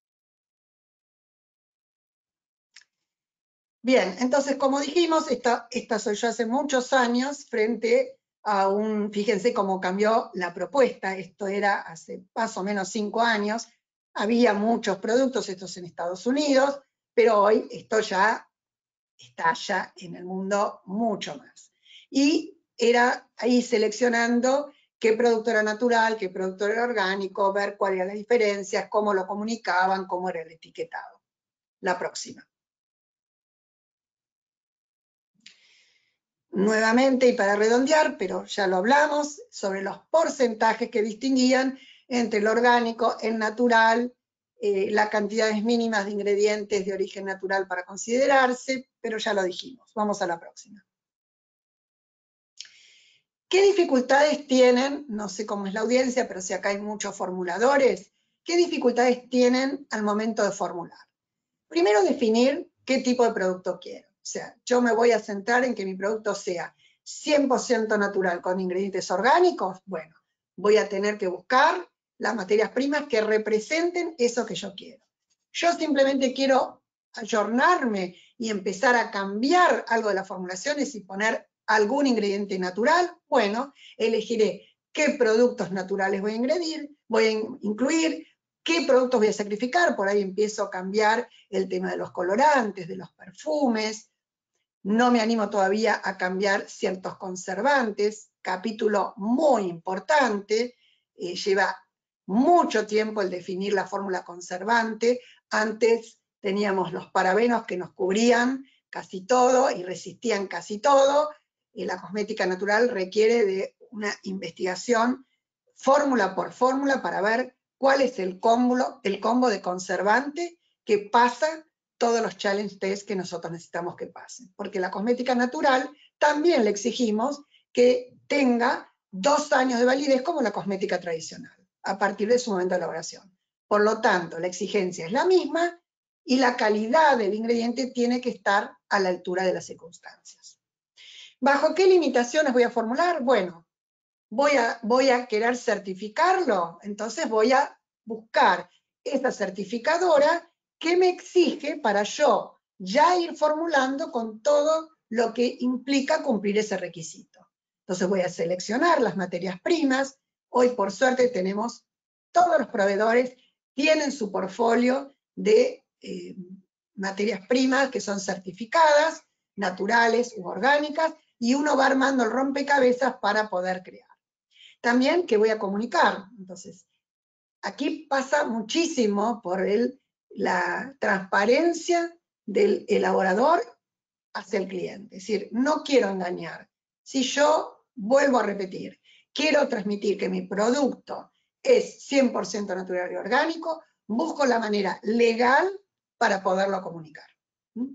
Bien, entonces como dijimos, esta, esta soy yo hace muchos años frente a un, fíjense cómo cambió la propuesta, esto era hace más o menos cinco años, había muchos productos, estos en Estados Unidos, pero hoy esto ya está ya en el mundo mucho más. Y era ahí seleccionando qué producto era natural, qué producto era orgánico, ver cuáles eran las diferencias, cómo lo comunicaban, cómo era el etiquetado. La próxima. Nuevamente, y para redondear, pero ya lo hablamos, sobre los porcentajes que distinguían entre el orgánico, el natural, eh, las cantidades mínimas de ingredientes de origen natural para considerarse, pero ya lo dijimos. Vamos a la próxima. ¿Qué dificultades tienen? No sé cómo es la audiencia, pero si acá hay muchos formuladores, ¿qué dificultades tienen al momento de formular? Primero, definir qué tipo de producto quiero. O sea, yo me voy a centrar en que mi producto sea cien por ciento natural con ingredientes orgánicos. Bueno, voy a tener que buscar las materias primas que representen eso que yo quiero. Yo simplemente quiero ayornarme y empezar a cambiar algo de las formulaciones y poner algún ingrediente natural. Bueno, elegiré qué productos naturales voy a ingredir, voy a incluir, qué productos voy a sacrificar. Por ahí empiezo a cambiar el tema de los colorantes, de los perfumes. No me animo todavía a cambiar ciertos conservantes, capítulo muy importante, eh, lleva mucho tiempo el definir la fórmula conservante. Antes teníamos los parabenos que nos cubrían casi todo y resistían casi todo. Eh, la cosmética natural requiere de una investigación fórmula por fórmula para ver cuál es el combo, el combo de conservante que pasa todos los challenge test que nosotros necesitamos que pasen. Porque la cosmética natural también le exigimos que tenga dos años de validez como la cosmética tradicional, a partir de su momento de elaboración. Por lo tanto, la exigencia es la misma y la calidad del ingrediente tiene que estar a la altura de las circunstancias. ¿Bajo qué limitaciones voy a formular? Bueno, voy a, voy a querer certificarlo, entonces voy a buscar esa certificadora que me exige para yo ya ir formulando con todo lo que implica cumplir ese requisito. Entonces voy a seleccionar las materias primas. Hoy, por suerte, tenemos, todos los proveedores tienen su portfolio de eh, materias primas que son certificadas, naturales u orgánicas, y uno va armando el rompecabezas para poder crear. También que voy a comunicar. Entonces, aquí pasa muchísimo por el, la transparencia del elaborador hacia el cliente. Es decir, no quiero engañar. Si yo, vuelvo a repetir, quiero transmitir que mi producto es cien por ciento natural y orgánico, busco la manera legal para poderlo comunicar. ¿Mm?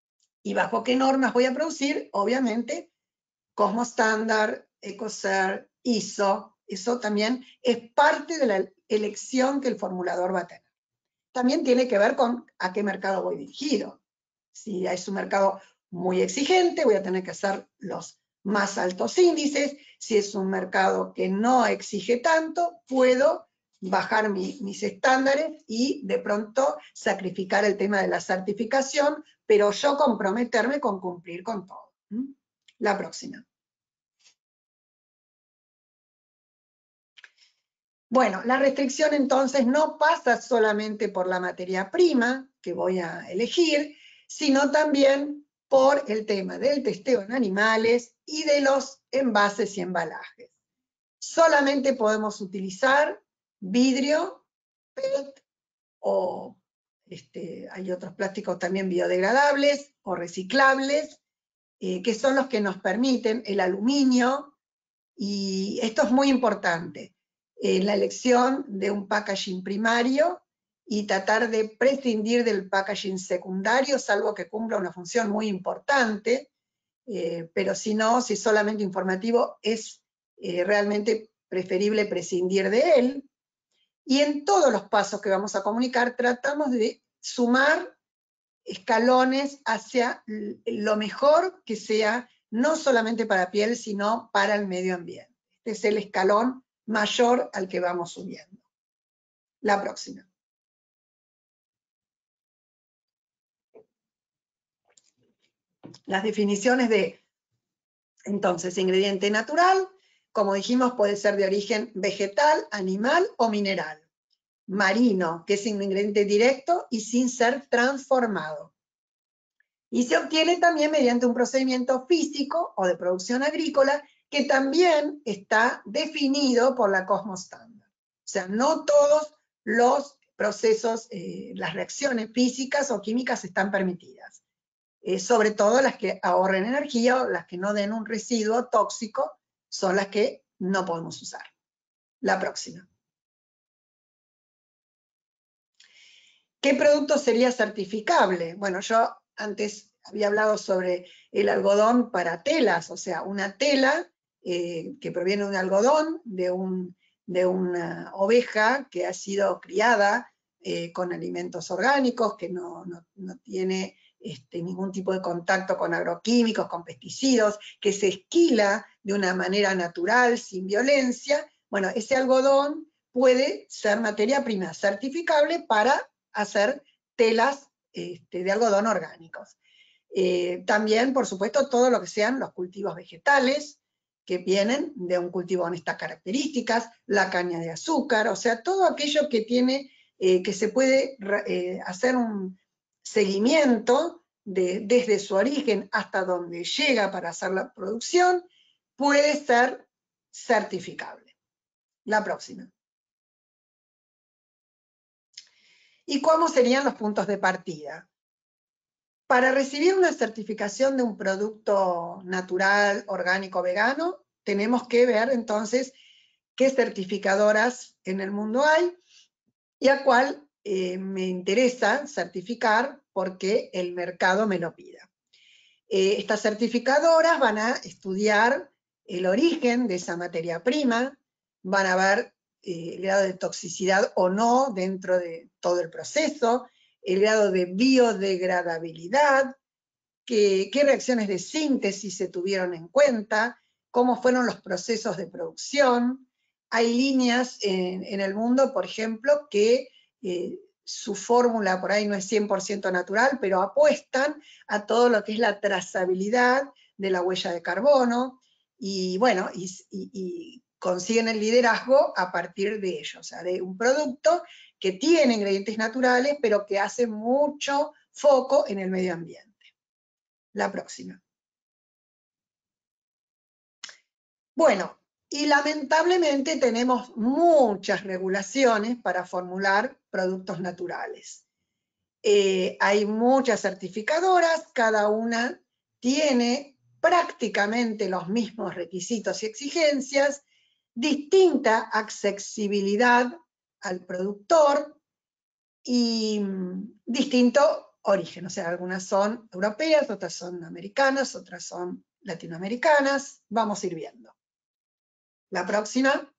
¿Y bajo qué normas voy a producir? Obviamente, Cosmos Standard, EcoCert, I S O, eso también es parte de la elección que el formulador va a tener. También tiene que ver con a qué mercado voy dirigido. Si es un mercado muy exigente, voy a tener que hacer los más altos índices. Si es un mercado que no exige tanto, puedo bajar mi, mis estándares y de pronto sacrificar el tema de la certificación, pero yo comprometerme con cumplir con todo. ¿Mm? La próxima. Bueno, la restricción entonces no pasa solamente por la materia prima que voy a elegir, sino también por el tema del testeo en animales y de los envases y embalajes. Solamente podemos utilizar vidrio, P E T o este, hay otros plásticos también biodegradables o reciclables, eh, que son los que nos permiten el aluminio, y esto es muy importante en la elección de un packaging primario y tratar de prescindir del packaging secundario, salvo que cumpla una función muy importante, eh, pero si no, si es solamente informativo, es eh, realmente preferible prescindir de él. Y en todos los pasos que vamos a comunicar, tratamos de sumar escalones hacia lo mejor que sea, no solamente para piel, sino para el medio ambiente. Este es el escalón mayor al que vamos subiendo. La próxima. Las definiciones de, entonces, ingrediente natural, como dijimos, puede ser de origen vegetal, animal o mineral. Marino, que es un ingrediente directo y sin ser transformado. Y se obtiene también mediante un procedimiento físico o de producción agrícola que también está definido por la Cosmos Standard. O sea, no todos los procesos, eh, las reacciones físicas o químicas están permitidas. Eh, sobre todo las que ahorren energía o las que no den un residuo tóxico son las que no podemos usar. La próxima. ¿Qué producto sería certificable? Bueno, yo antes había hablado sobre el algodón para telas, o sea, una tela eh, que proviene de un algodón, de, un, de una oveja que ha sido criada eh, con alimentos orgánicos, que no, no, no tiene este, ningún tipo de contacto con agroquímicos, con pesticidas, que se esquila de una manera natural, sin violencia. Bueno, ese algodón puede ser materia prima certificable para hacer telas este, de algodón orgánicos. Eh, también, por supuesto, todo lo que sean los cultivos vegetales, que vienen de un cultivo con estas características, la caña de azúcar, o sea, todo aquello que tiene, eh, que se puede eh, hacer un seguimiento de, desde su origen hasta donde llega para hacer la producción, puede ser certificable. La próxima. ¿Y cómo serían los puntos de partida? Para recibir una certificación de un producto natural, orgánico, vegano, tenemos que ver entonces qué certificadoras en el mundo hay y a cuál eh, me interesa certificar porque el mercado me lo pida. Eh, estas certificadoras van a estudiar el origen de esa materia prima, van a ver eh, el grado de toxicidad o no dentro de todo el proceso, el grado de biodegradabilidad, que, qué reacciones de síntesis se tuvieron en cuenta, cómo fueron los procesos de producción. Hay líneas en, en el mundo, por ejemplo, que eh, su fórmula por ahí no es cien por ciento natural, pero apuestan a todo lo que es la trazabilidad de la huella de carbono, y bueno, y, y, y consiguen el liderazgo a partir de ello, o sea, de un producto que tiene ingredientes naturales, pero que hace mucho foco en el medio ambiente. La próxima. Bueno, y lamentablemente tenemos muchas regulaciones para formular productos naturales. Eh, hay muchas certificadoras, cada una tiene prácticamente los mismos requisitos y exigencias, distinta accesibilidad al productor y distinto origen, o sea, algunas son europeas, otras son americanas, otras son latinoamericanas, vamos a ir viendo. La próxima.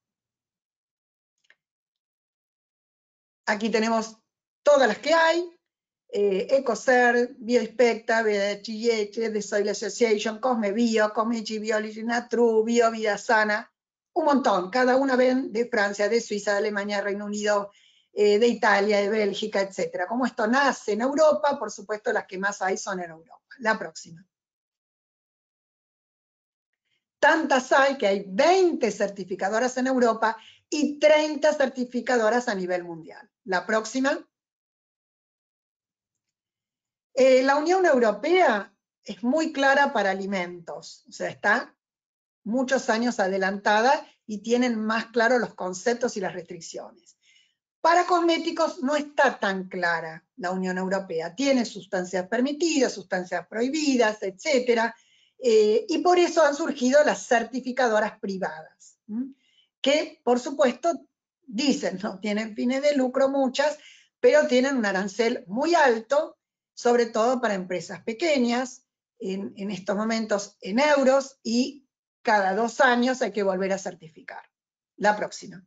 Aquí tenemos todas las que hay, eh, EcoCert, Bioinspecta, B H I H, The Soil Association, CosmeBio, Cosmetics Biology, Natru, Bio, Vida Sana, un montón, cada una ven de Francia, de Suiza, de Alemania, Reino Unido, eh, de Italia, de Bélgica, etcétera. Como esto nace en Europa, por supuesto las que más hay son en Europa. La próxima. Tantas hay que hay veinte certificadoras en Europa y treinta certificadoras a nivel mundial. La próxima. Eh, la Unión Europea es muy clara para alimentos, o sea, está muchos años adelantada y tienen más claros los conceptos y las restricciones. Para cosméticos no está tan clara la Unión Europea, tiene sustancias permitidas, sustancias prohibidas, etcétera, eh, y por eso han surgido las certificadoras privadas, ¿m? Que por supuesto dicen, no tienen fines de lucro muchas, pero tienen un arancel muy alto, sobre todo para empresas pequeñas, en, en estos momentos en euros, y cada dos años hay que volver a certificar. La próxima.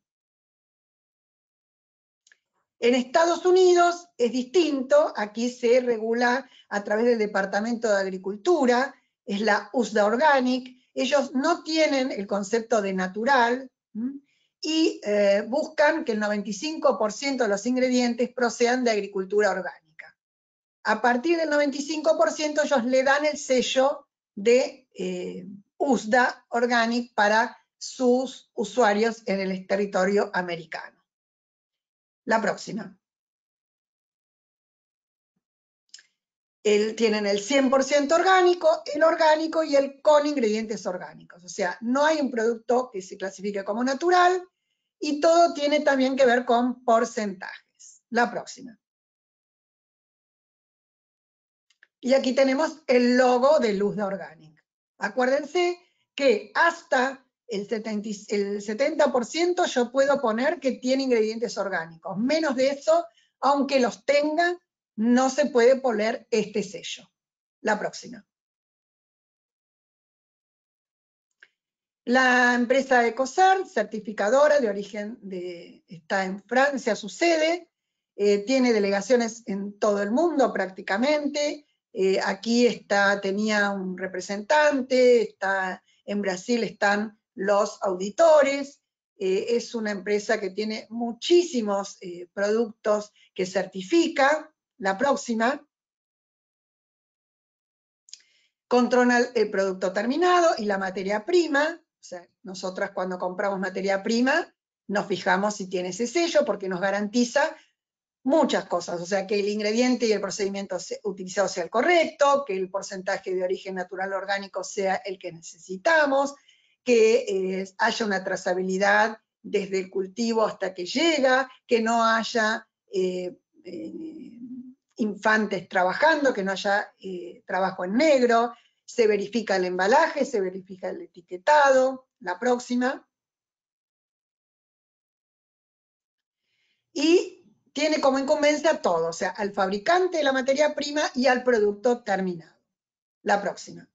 En Estados Unidos es distinto, aquí se regula a través del Departamento de Agricultura, es la U S D A Organic, ellos no tienen el concepto de natural, ¿m? y eh, buscan que el noventa y cinco por ciento de los ingredientes procedan de agricultura orgánica. A partir del noventa y cinco por ciento ellos le dan el sello de eh, U S D A Organic para sus usuarios en el territorio americano. La próxima. El, tienen el cien por ciento orgánico, el orgánico y el con ingredientes orgánicos. O sea, no hay un producto que se clasifique como natural y todo tiene también que ver con porcentajes. La próxima. Y aquí tenemos el logo de U S D A Organic. Acuérdense que hasta el setenta por ciento yo puedo poner que tiene ingredientes orgánicos. Menos de eso, aunque los tenga, no se puede poner este sello. La próxima. La empresa EcoCert, certificadora de origen, de, está en Francia, su sede, eh, tiene delegaciones en todo el mundo prácticamente. Eh, aquí está, tenía un representante, está, en Brasil están los auditores. Eh, es una empresa que tiene muchísimos eh, productos que certifica. La próxima. Controla el producto terminado y la materia prima. O sea, nosotras cuando compramos materia prima nos fijamos si tiene ese sello porque nos garantiza muchas cosas, o sea, que el ingrediente y el procedimiento utilizado sea el correcto, que el porcentaje de origen natural orgánico sea el que necesitamos, que eh, haya una trazabilidad desde el cultivo hasta que llega, que no haya eh, eh, infantes trabajando, que no haya eh, trabajo en negro, se verifica el embalaje, se verifica el etiquetado. La próxima. Y tiene como incumbencia todo, o sea, al fabricante de la materia prima y al producto terminado. La próxima.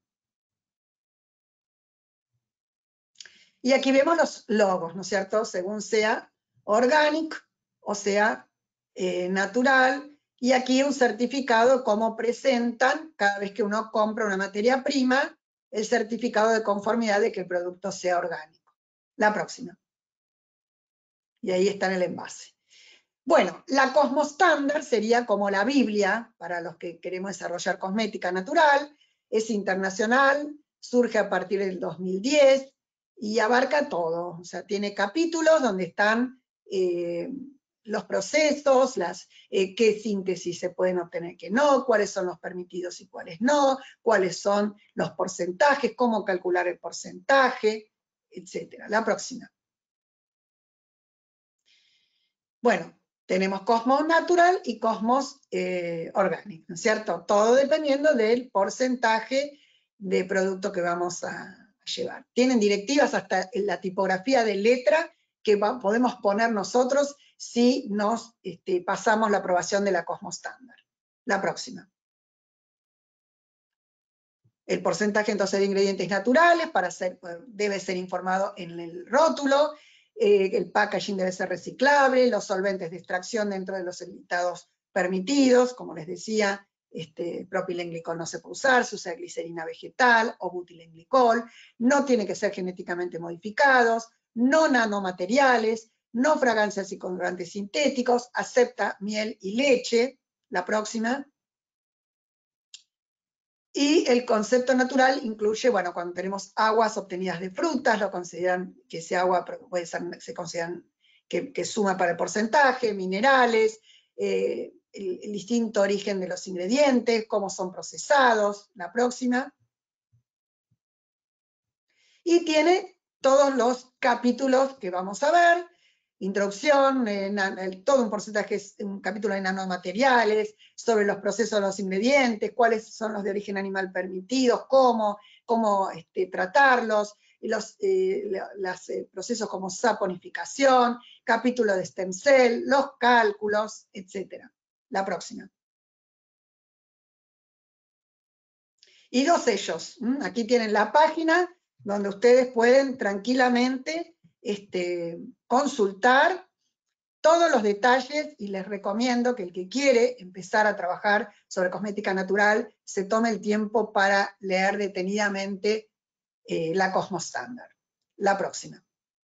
Y aquí vemos los logos, ¿no es cierto? Según sea organic, o sea, eh, natural, y aquí un certificado, como presentan cada vez que uno compra una materia prima, el certificado de conformidad de que el producto sea orgánico. La próxima. Y ahí está en el envase. Bueno, la Cosmos Standard sería como la Biblia para los que queremos desarrollar cosmética natural, es internacional, surge a partir del dos mil diez y abarca todo, o sea, tiene capítulos donde están eh, los procesos, las, eh, qué síntesis se pueden obtener, qué no, cuáles son los permitidos y cuáles no, cuáles son los porcentajes, cómo calcular el porcentaje, etcétera. La próxima. Bueno, tenemos Cosmos Natural y Cosmos eh, Organic, ¿no es cierto? Todo dependiendo del porcentaje de producto que vamos a, a llevar. Tienen directivas hasta en la tipografía de letra que va, podemos poner nosotros si nos este, pasamos la aprobación de la Cosmos Standard. La próxima. El porcentaje entonces de ingredientes naturales para ser, debe ser informado en el rótulo. Eh, el packaging debe ser reciclable, los solventes de extracción dentro de los limitados permitidos, como les decía, este, propilenglicol no se puede usar, se usa glicerina vegetal o butilenglicol, no tiene que ser genéticamente modificados, no nanomateriales, no fragancias y colorantes sintéticos, acepta miel y leche. La próxima. Y el concepto natural incluye, bueno, cuando tenemos aguas obtenidas de frutas, lo consideran que ese agua puede ser, se consideran que, que suma para el porcentaje, minerales, eh, el, el distinto origen de los ingredientes, cómo son procesados. La próxima. Y tiene todos los capítulos que vamos a ver, introducción, eh, todo un porcentaje, un capítulo de nanomateriales, sobre los procesos de los ingredientes, cuáles son los de origen animal permitidos, cómo, cómo este, tratarlos, los eh, los eh, procesos como saponificación, capítulo de stem cell, los cálculos, etcétera. La próxima. Y dos sellos. Aquí tienen la página donde ustedes pueden tranquilamente este, consultar todos los detalles, y les recomiendo que el que quiere empezar a trabajar sobre cosmética natural se tome el tiempo para leer detenidamente eh, la Cosmos Standard. La próxima.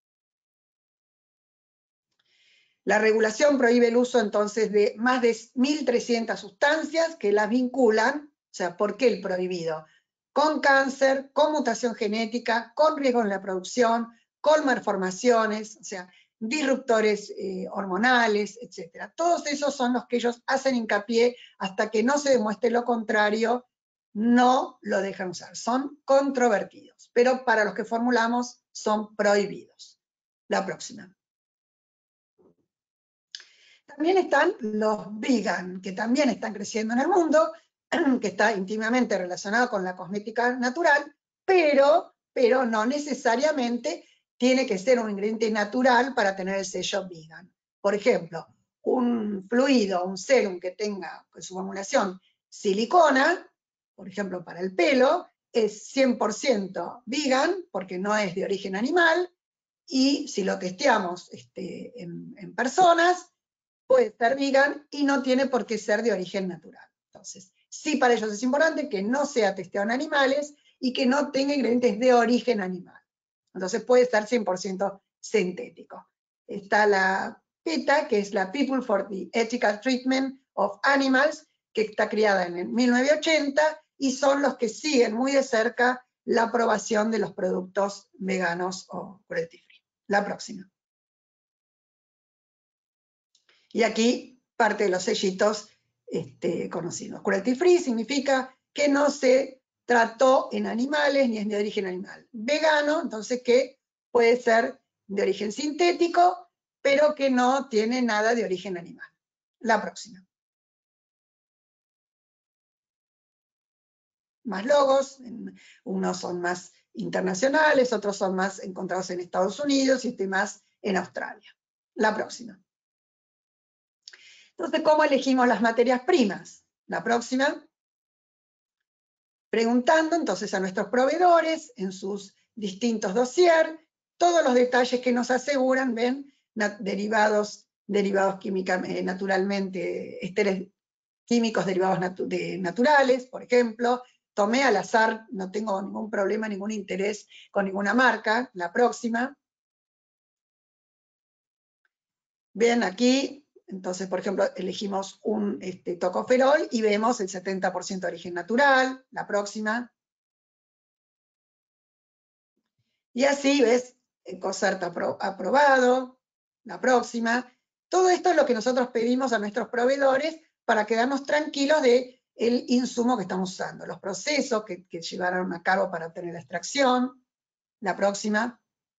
La regulación prohíbe el uso entonces de más de mil trescientas sustancias que las vinculan, o sea, ¿por qué el prohibido? Con cáncer, con mutación genética, con riesgo en la producción, con malformaciones, o sea, disruptores eh, hormonales, etcétera. Todos esos son los que ellos hacen hincapié hasta que no se demuestre lo contrario, no lo dejan usar. Son controvertidos, pero para los que formulamos son prohibidos. La próxima. También están los vegan, que también están creciendo en el mundo, que está íntimamente relacionado con la cosmética natural, pero, pero no necesariamente tiene que ser un ingrediente natural para tener el sello vegan. Por ejemplo, un fluido, un serum que tenga en su formulación silicona, por ejemplo para el pelo, es cien por ciento vegan porque no es de origen animal, y si lo testeamos este, en, en personas, puede ser vegan y no tiene por qué ser de origen natural. Entonces, sí, para ellos es importante que no sea testeado en animales y que no tenga ingredientes de origen animal. Entonces puede ser cien por ciento sintético. Está la PETA, que es la People for the Ethical Treatment of Animals, que está creada en el mil novecientos ochenta, y son los que siguen muy de cerca la aprobación de los productos veganos o cruelty free. La próxima. Y aquí parte de los sellitos este, conocidos. Cruelty free significa que no se trató en animales ni es de origen animal. Vegano, entonces que puede ser de origen sintético, pero que no tiene nada de origen animal. La próxima. Más logos, unos son más internacionales, otros son más encontrados en Estados Unidos y este más en Australia. La próxima. Entonces, ¿cómo elegimos las materias primas? La próxima. Preguntando entonces a nuestros proveedores en sus distintos dossiers todos los detalles que nos aseguran, ven, derivados, derivados químicamente, naturalmente, esteres químicos derivados natu de naturales, por ejemplo. Tomé al azar, no tengo ningún problema, ningún interés con ninguna marca. La próxima. Ven aquí, entonces, por ejemplo, elegimos un este, tocoferol y vemos el setenta por ciento de origen natural. La próxima. Y así, ¿ves? Ecocert apro aprobado. La próxima. Todo esto es lo que nosotros pedimos a nuestros proveedores para quedarnos tranquilos de el insumo que estamos usando, los procesos que, que llevaron a cabo para obtener la extracción. La próxima.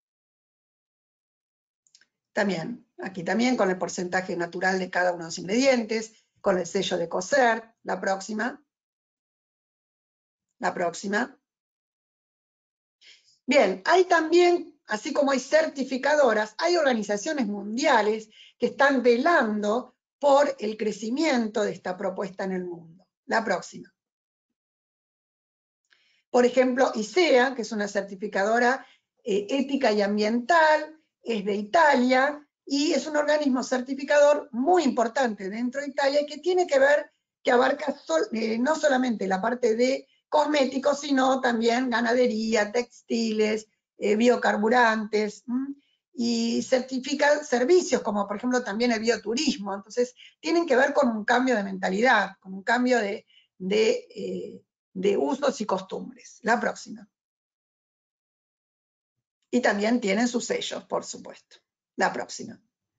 También, aquí también con el porcentaje natural de cada uno de los ingredientes, con el sello de Ecocert. La próxima. La próxima. Bien, hay también, así como hay certificadoras, hay organizaciones mundiales que están velando por el crecimiento de esta propuesta en el mundo. La próxima. Por ejemplo, I S E A, que es una certificadora eh, ética y ambiental, es de Italia, y es un organismo certificador muy importante dentro de Italia, que tiene que ver, que abarca sol, eh, no solamente la parte de cosméticos, sino también ganadería, textiles, eh, biocarburantes, ¿m? Y certifica servicios, como por ejemplo también el bioturismo. Entonces, tienen que ver con un cambio de mentalidad, con un cambio de... de eh, de usos y costumbres. La próxima. Y también tienen sus sellos, por supuesto. La próxima.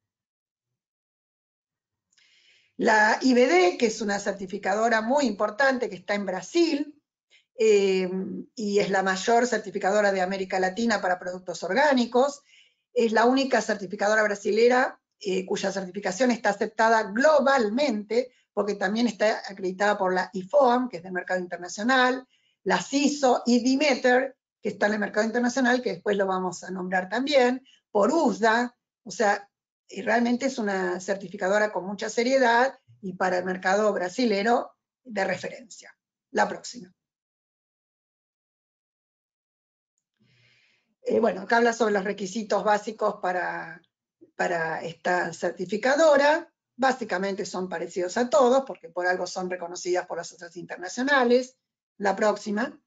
La I B D, que es una certificadora muy importante que está en Brasil, eh, y es la mayor certificadora de América Latina para productos orgánicos, es la única certificadora brasilera eh, cuya certificación está aceptada globalmente, porque también está acreditada por la I F O A M, que es del mercado internacional, la C I S O y Demeter, que está en el mercado internacional, que después lo vamos a nombrar también, por U S D A, o sea, realmente es una certificadora con mucha seriedad y para el mercado brasilero de referencia. La próxima. Eh, bueno, acá habla sobre los requisitos básicos para, para esta certificadora. Básicamente son parecidos a todos, porque por algo son reconocidas por las otras internacionales. La próxima.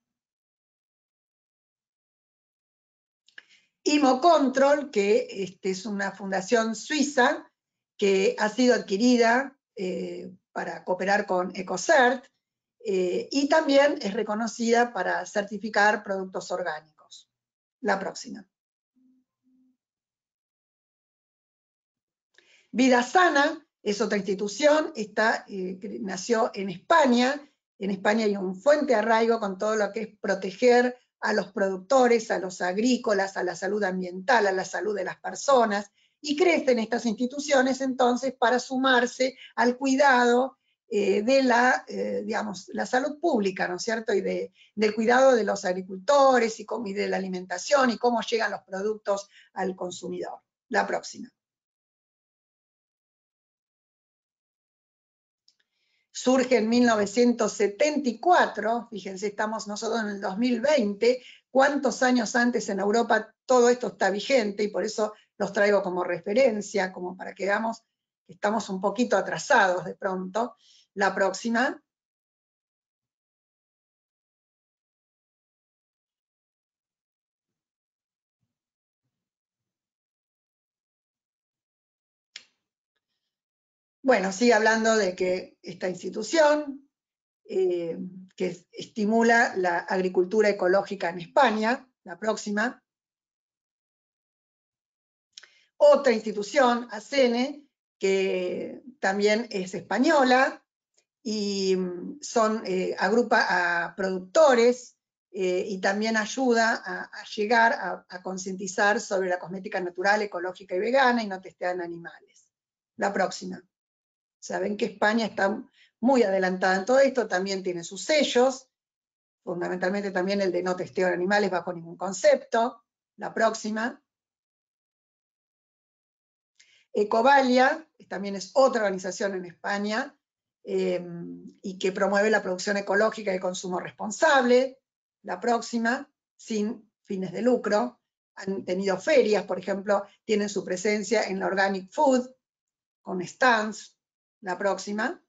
Imocontrol, que este, es una fundación suiza que ha sido adquirida eh, para cooperar con Ecocert, eh, y también es reconocida para certificar productos orgánicos. La próxima. Vida Sana es otra institución, está, eh, nació en España. En España hay un fuerte arraigo con todo lo que es proteger a los productores, a los agrícolas, a la salud ambiental, a la salud de las personas, y crecen estas instituciones entonces para sumarse al cuidado eh, de la, eh, digamos, la salud pública, ¿no es cierto?, y de, del cuidado de los agricultores y, y de la alimentación y cómo llegan los productos al consumidor. La próxima. Surge en mil novecientos setenta y cuatro, fíjense, estamos nosotros en el dos mil veinte, cuántos años antes en Europa todo esto está vigente, y por eso los traigo como referencia, como para que veamos que estamos un poquito atrasados de pronto. La próxima. Bueno, sigue hablando de que esta institución, Eh, que estimula la agricultura ecológica en España. La próxima. Otra institución, A C E N E, que también es española, y son, eh, agrupa a productores eh, y también ayuda a, a llegar a, a concientizar sobre la cosmética natural, ecológica y vegana y no testeada en animales. La próxima. Saben que España está muy adelantada en todo esto, también tiene sus sellos, fundamentalmente también el de no testeo en animales bajo ningún concepto. La próxima. Ecovalia, también es otra organización en España, eh, y que promueve la producción ecológica y el consumo responsable. La próxima, sin fines de lucro. Han tenido ferias, por ejemplo, tienen su presencia en la Organic Food, con stands. La próxima.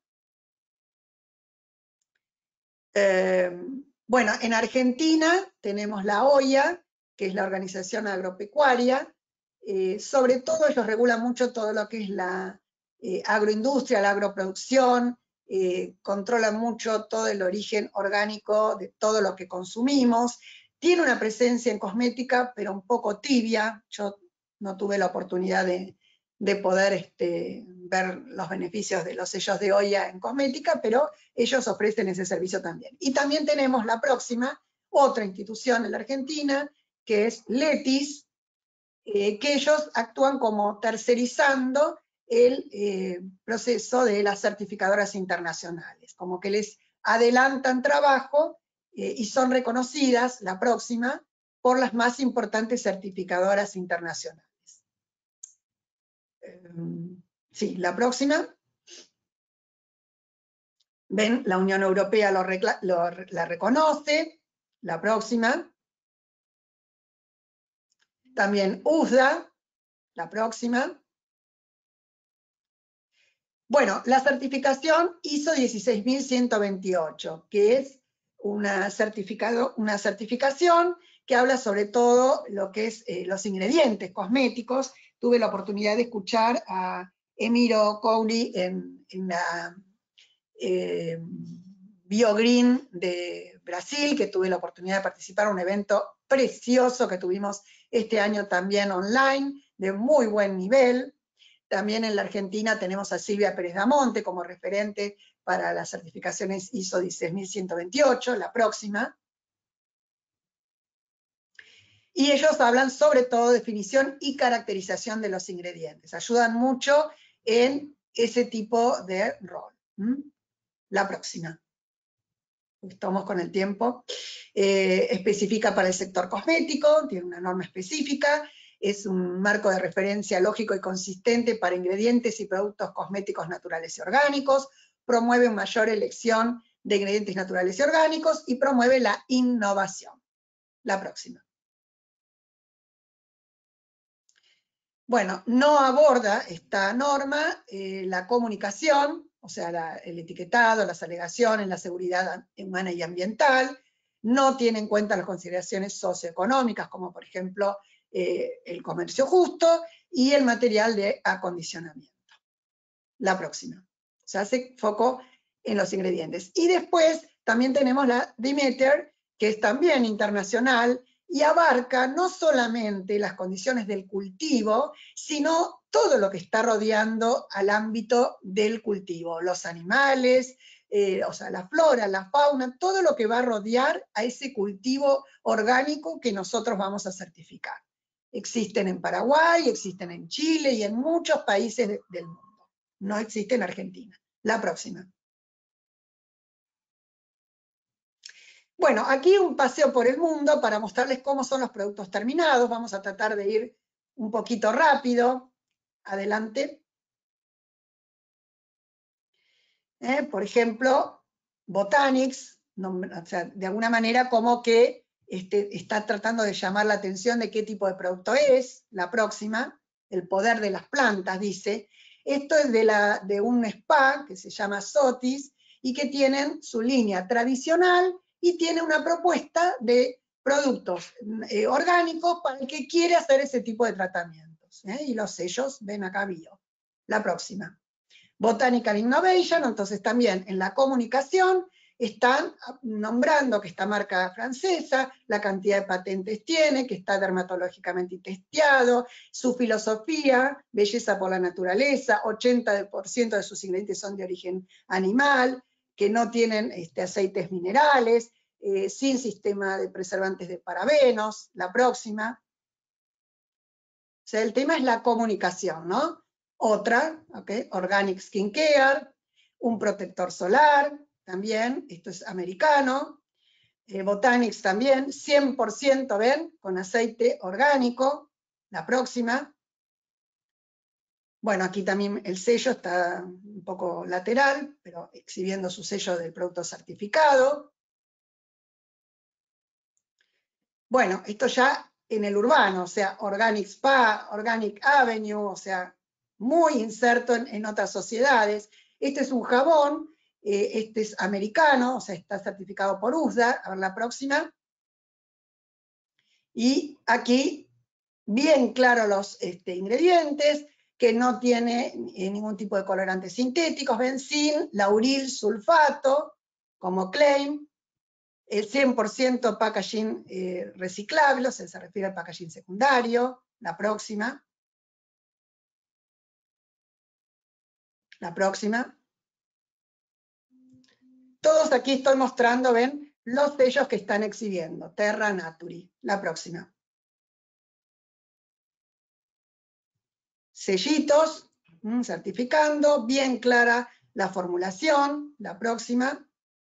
Eh, bueno, en Argentina tenemos la O I A, que es la Organización Agropecuaria. Eh, sobre todo ellos regulan mucho todo lo que es la eh, agroindustria, la agroproducción, eh, controlan mucho todo el origen orgánico de todo lo que consumimos. Tiene una presencia en cosmética, pero un poco tibia. Yo no tuve la oportunidad de, de poder este, ver los beneficios de los sellos de O I A en cosmética, pero ellos ofrecen ese servicio también. Y también tenemos la próxima, otra institución en la Argentina, que es Letis, eh, que ellos actúan como tercerizando el eh, proceso de las certificadoras internacionales, como que les adelantan trabajo eh, y son reconocidas, la próxima, por las más importantes certificadoras internacionales. Eh, sí, la próxima. Ven, la Unión Europea lo, lo, la reconoce. La próxima. También U S D A, la próxima. Bueno, la certificación I S O dieciséis mil ciento veintiocho, que es una, certificado, una certificación que habla sobre todo lo que es eh, los ingredientes cosméticos. Tuve la oportunidad de escuchar a Emiro Cowley en, en la eh, BioGreen de Brasil, que tuve la oportunidad de participar en un evento precioso que tuvimos este año también online, de muy buen nivel. También en la Argentina tenemos a Silvia Pérez Damonte como referente para las certificaciones I S O dieciséis mil ciento veintiocho, la próxima. Y ellos hablan sobre todo definición y caracterización de los ingredientes. Ayudan mucho en ese tipo de rol. ¿Mm? La próxima. Estamos con el tiempo. Eh, específica para el sector cosmético, tiene una norma específica. Es un marco de referencia lógico y consistente para ingredientes y productos cosméticos naturales y orgánicos, promueve una mayor elección de ingredientes naturales y orgánicos y promueve la innovación. La próxima. Bueno, no aborda esta norma eh, la comunicación, o sea, la, el etiquetado, las alegaciones, la seguridad humana y ambiental, no tiene en cuenta las consideraciones socioeconómicas, como por ejemplo eh, el comercio justo y el material de acondicionamiento. La próxima. O sea, hace foco en los ingredientes. Y después también tenemos la Demeter, que es también internacional, y abarca no solamente las condiciones del cultivo, sino todo lo que está rodeando al ámbito del cultivo, los animales, eh, o sea, la flora, la fauna, todo lo que va a rodear a ese cultivo orgánico que nosotros vamos a certificar. Existen en Paraguay, existen en Chile y en muchos países de, del mundo. No existe en Argentina. La próxima. Bueno, aquí un paseo por el mundo para mostrarles cómo son los productos terminados. Vamos a tratar de ir un poquito rápido. Adelante. Eh, por ejemplo, Botanics, no, o sea, de alguna manera como que este, está tratando de llamar la atención de qué tipo de producto es. La próxima, el poder de las plantas, dice. Esto es de, la, de un spa que se llama Sotis y que tienen su línea tradicional y tiene una propuesta de productos eh, orgánicos para el que quiere hacer ese tipo de tratamientos. ¿eh? Y los sellos, ven acá, bio. La próxima. Botanical Innovation, entonces también en la comunicación, están nombrando que esta marca francesa, la cantidad de patentes tiene, que está dermatológicamente testeado, su filosofía, belleza por la naturaleza, ochenta por ciento de sus ingredientes son de origen animal, que no tienen este, aceites minerales, eh, sin sistema de preservantes de parabenos. La próxima. O sea, el tema es la comunicación, ¿no? Otra, ¿okay? Organic Skincare, un protector solar, también, esto es americano, eh, Botanics también, cien por ciento, ¿ven? Con aceite orgánico. La próxima. Bueno, aquí también el sello está un poco lateral, pero exhibiendo su sello del producto certificado. Bueno, esto ya en el urbano, o sea, Organic Spa, Organic Avenue, o sea, muy inserto en, en otras sociedades. Este es un jabón, eh, este es americano, o sea, está certificado por U S D A. A ver la próxima. Y aquí, bien claro los este, ingredientes, que no tiene eh, ningún tipo de colorantes sintéticos, benzil, lauril, sulfato, como claim, el cien por ciento packaging eh, reciclable, o sea, se refiere al packaging secundario. La próxima. La próxima. Todos aquí estoy mostrando, ven, los sellos que están exhibiendo. Terra Naturi. La próxima. Sellitos, mmm, certificando, bien clara la formulación. La próxima.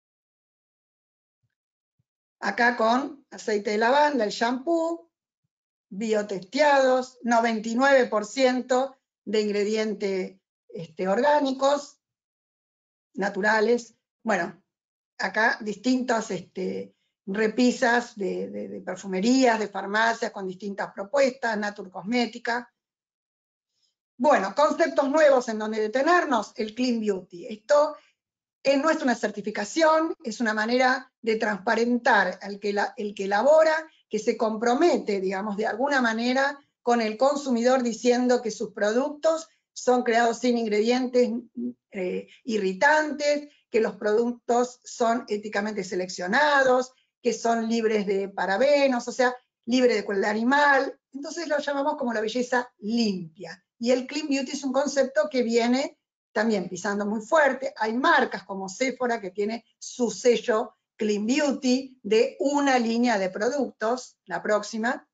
Acá con aceite de lavanda, el shampoo, biotesteados, noventa y nueve por ciento de ingredientes este, orgánicos, naturales. Bueno, acá distintas este, repisas de, de, de perfumerías, de farmacias con distintas propuestas, Natur Cosmética. Bueno, conceptos nuevos en donde detenernos, el Clean Beauty. Esto eh, no es una certificación, es una manera de transparentar al que, la, el que elabora, que se compromete, digamos, de alguna manera con el consumidor diciendo que sus productos son creados sin ingredientes eh, irritantes, que los productos son éticamente seleccionados, que son libres de parabenos, o sea, libre de crueldad animal. Entonces lo llamamos como la belleza limpia. Y el Clean Beauty es un concepto que viene también pisando muy fuerte. Hay marcas como Sephora que tiene su sello Clean Beauty de una línea de productos. La próxima.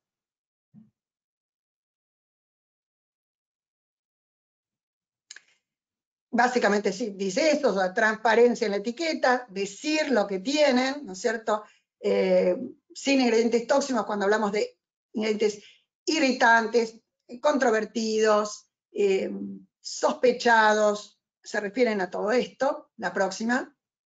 Básicamente sí, dice esto, o sea, transparencia en la etiqueta, decir lo que tienen, ¿no es cierto? Eh, sin ingredientes tóxicos, cuando hablamos de ingredientes irritantes, controvertidos, eh, sospechados, se refieren a todo esto. La próxima.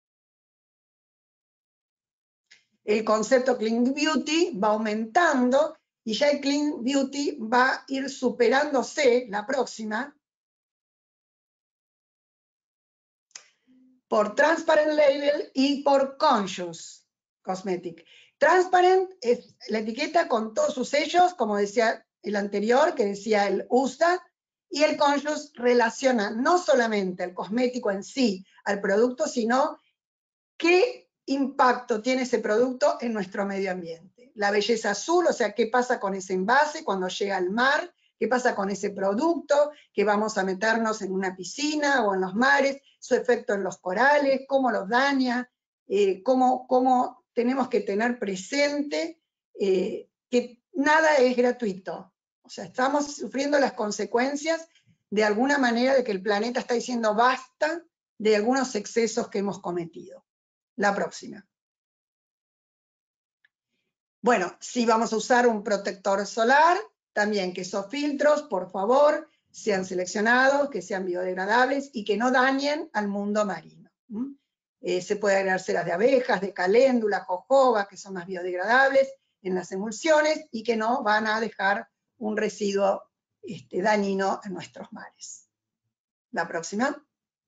El concepto Clean Beauty va aumentando y ya el Clean Beauty va a ir superándose, la próxima, por Transparent Label y por Conscious Cosmetic. Transparent es la etiqueta con todos sus sellos, como decía el anterior, que decía el U S D A, y el Conscious relaciona no solamente al cosmético en sí, al producto, sino qué impacto tiene ese producto en nuestro medio ambiente. La belleza azul, o sea, qué pasa con ese envase cuando llega al mar, qué pasa con ese producto, que vamos a meternos en una piscina o en los mares, su efecto en los corales, cómo los daña, eh, cómo, cómo tenemos que tener presente eh, que nada es gratuito. O sea, estamos sufriendo las consecuencias de alguna manera de que el planeta está diciendo basta de algunos excesos que hemos cometido. La próxima. Bueno, si vamos a usar un protector solar, también que esos filtros, por favor, sean seleccionados, que sean biodegradables y que no dañen al mundo marino. ¿Mm? Eh, se puede agregar ceras de abejas, de caléndula, jojoba, que son más biodegradables en las emulsiones y que no van a dejar un residuo este, dañino en nuestros mares. La próxima.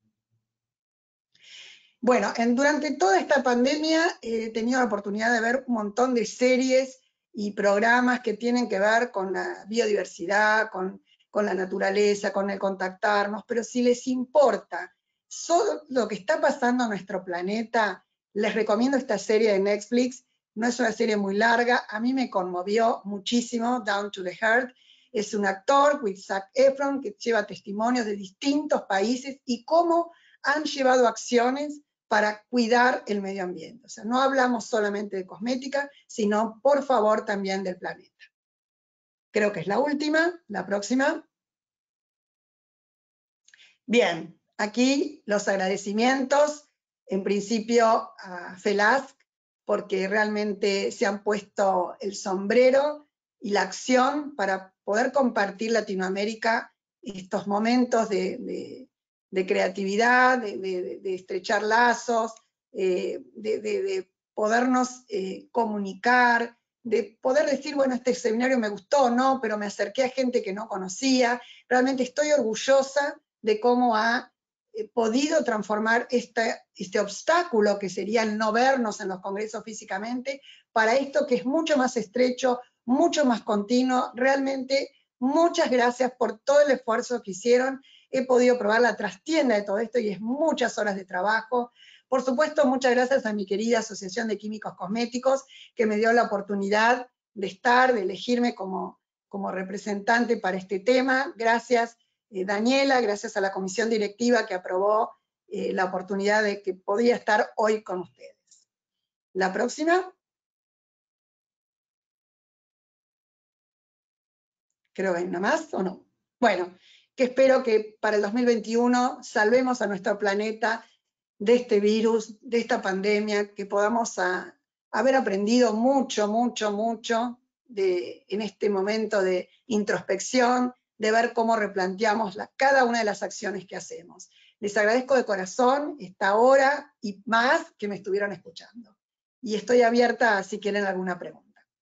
Bueno, en, durante toda esta pandemia eh, he tenido la oportunidad de ver un montón de series y programas que tienen que ver con la biodiversidad, con, con la naturaleza, con el contactarnos, pero si les importa solo lo que está pasando en nuestro planeta Les recomiendo esta serie de Netflix. No es una serie muy larga, a mí me conmovió muchísimo, Down to the Heart. Es un actor, with Zac Efron, que lleva testimonios de distintos países y cómo han llevado acciones para cuidar el medio ambiente. O sea, no hablamos solamente de cosmética, sino, por favor, también del planeta. Creo que es la última, la próxima. Bien, aquí los agradecimientos, en principio a FELASC, porque realmente se han puesto el sombrero y la acción para poder compartir Latinoamérica estos momentos de, de, de creatividad, de, de, de estrechar lazos, eh, de, de, de podernos eh, comunicar, de poder decir, bueno, este seminario me gustó o no, pero me acerqué a gente que no conocía. Realmente estoy orgullosa de cómo ha eh, podido transformar este, este obstáculo que sería el no vernos en los congresos físicamente, para esto que es mucho más estrecho, mucho más continuo. Realmente muchas gracias por todo el esfuerzo que hicieron. He podido probar la trastienda de todo esto y es muchas horas de trabajo. Por supuesto, muchas gracias a mi querida Asociación de Químicos Cosméticos, que me dio la oportunidad de estar, de elegirme como, como representante para este tema. Gracias, eh, Daniela, gracias a la comisión directiva que aprobó eh, la oportunidad de que podía estar hoy con ustedes. La próxima. Creo que hay una más, ¿o no? Bueno, que espero que para el dos mil veintiuno salvemos a nuestro planeta de este virus, de esta pandemia, que podamos a, haber aprendido mucho, mucho, mucho de, en este momento de introspección, de ver cómo replanteamos la, cada una de las acciones que hacemos. Les agradezco de corazón esta hora y más que me estuvieron escuchando. Y estoy abierta si quieren alguna pregunta.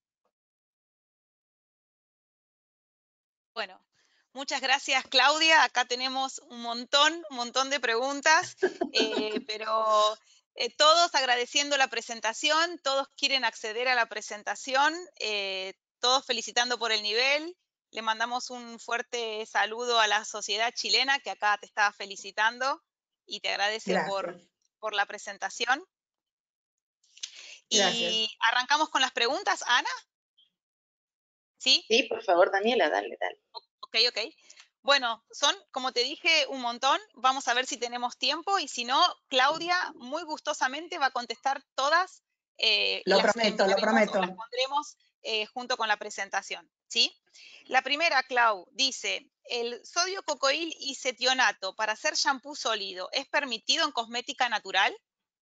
Bueno, muchas gracias, Claudia. Acá tenemos un montón, un montón de preguntas, eh, pero eh, todos agradeciendo la presentación, todos quieren acceder a la presentación, eh, todos felicitando por el nivel. Le mandamos un fuerte saludo a la sociedad chilena que acá te estaba felicitando y te agradece por, por la presentación. Gracias. Y arrancamos con las preguntas, Ana. ¿Sí? Sí, por favor, Daniela, dale, dale. Ok, ok. Bueno, son, como te dije, un montón. Vamos a ver si tenemos tiempo y si no, Claudia muy gustosamente va a contestar todas eh, y Lo las prometo, lo prometo. o las pondremos eh, junto con la presentación, ¿sí? La primera, Clau, dice, ¿el sodio cocoil y cetionato para hacer shampoo sólido es permitido en cosmética natural?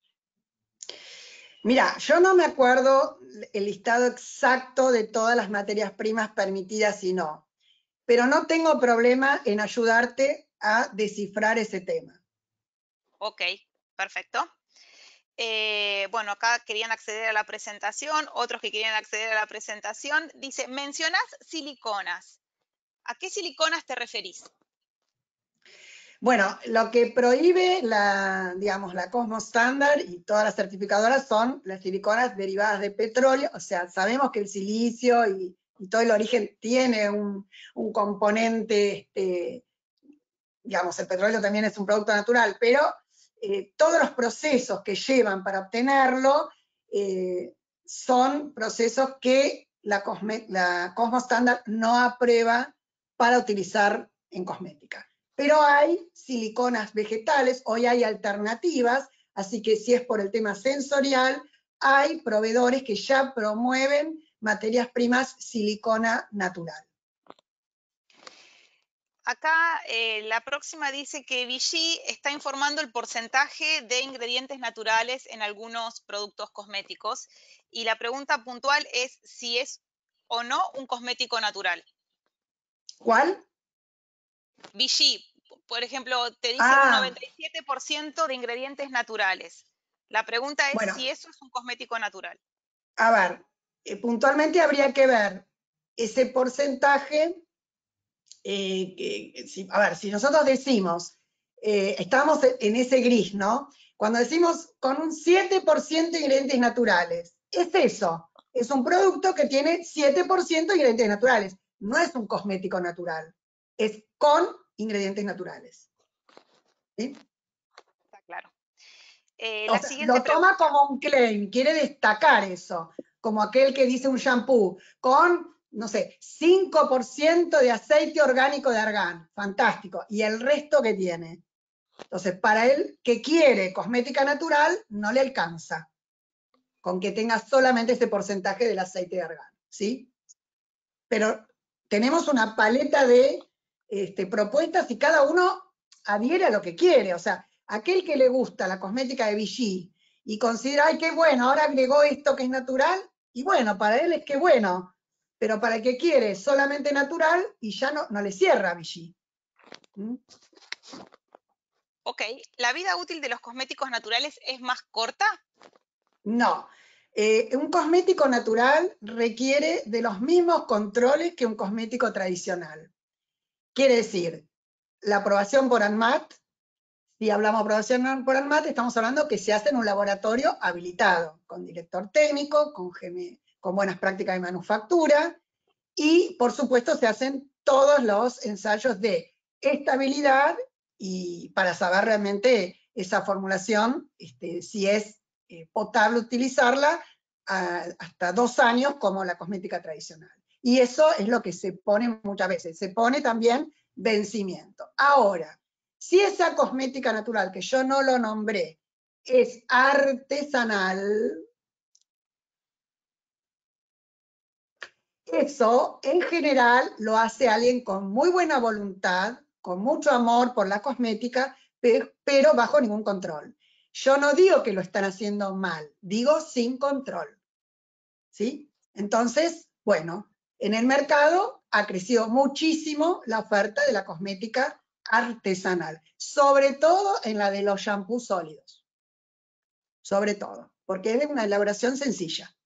Mira, yo no me acuerdo el listado exacto de todas las materias primas permitidas y no, pero no tengo problema en ayudarte a descifrar ese tema. Ok, perfecto. Eh, bueno, acá querían acceder a la presentación, otros que querían acceder a la presentación. Dice, mencionás siliconas. ¿A qué siliconas te referís? Bueno, lo que prohíbe la, digamos, la Cosmos Standard y todas las certificadoras son las siliconas derivadas de petróleo. O sea, sabemos que el silicio y, y todo el origen tiene un, un componente, este, digamos, el petróleo también es un producto natural, pero eh, todos los procesos que llevan para obtenerlo eh, son procesos que la, Cosme, la Cosmos Standard no aprueba para utilizar en cosmética. Pero hay siliconas vegetales, hoy hay alternativas, así que si es por el tema sensorial, hay proveedores que ya promueven materias primas silicona natural. Acá eh, la próxima dice que Vichy está informando el porcentaje de ingredientes naturales en algunos productos cosméticos y la pregunta puntual es si es o no un cosmético natural. ¿Cuál? Vichy, por ejemplo, te dice ah. un noventa y siete por ciento de ingredientes naturales. La pregunta es bueno, si eso es un cosmético natural. A ver, eh, puntualmente habría que ver ese porcentaje. Eh, que, si, a ver, si nosotros decimos, eh, estamos en ese gris, ¿no? Cuando decimos con un siete por ciento de ingredientes naturales, es eso, es un producto que tiene siete por ciento de ingredientes naturales, no es un cosmético natural, es con ingredientes naturales. ¿Sí? Está claro. Eh, O la sea, siguiente lo toma pregunta. como un claim, quiere destacar eso, como aquel que dice un shampoo con, no sé, cinco por ciento de aceite orgánico de argán, fantástico, y el resto que tiene. Entonces, para él que quiere cosmética natural, no le alcanza, con que tenga solamente ese porcentaje del aceite de argán, ¿sí? Pero tenemos una paleta de este, propuestas y cada uno adhiere a lo que quiere, o sea, aquel que le gusta la cosmética de Vichy y considera, ay, qué bueno, ahora agregó esto que es natural, y bueno, para él es que bueno, pero para el que quiere solamente natural, y ya no, no le cierra a Vichy. ¿Mm? Ok, ¿la vida útil de los cosméticos naturales es más corta? No. Eh, un cosmético natural requiere de los mismos controles que un cosmético tradicional. Quiere decir, la aprobación por ANMAT, si hablamos de aprobación por ANMAT, estamos hablando que se hace en un laboratorio habilitado, con director técnico, con, con buenas prácticas de manufactura, y por supuesto se hacen todos los ensayos de estabilidad y para saber realmente esa formulación, este, si es eh, potable utilizarla a, hasta dos años como la cosmética tradicional. Y eso es lo que se pone muchas veces, se pone también vencimiento. Ahora, si esa cosmética natural, que yo no lo nombré, es artesanal, eso, en general, lo hace alguien con muy buena voluntad, con mucho amor por la cosmética, pero bajo ningún control. Yo no digo que lo están haciendo mal, digo sin control. ¿Sí? Entonces, bueno, en el mercado ha crecido muchísimo la oferta de la cosmética artesanal, sobre todo en la de los shampoos sólidos. Sobre todo, porque es de una elaboración sencilla.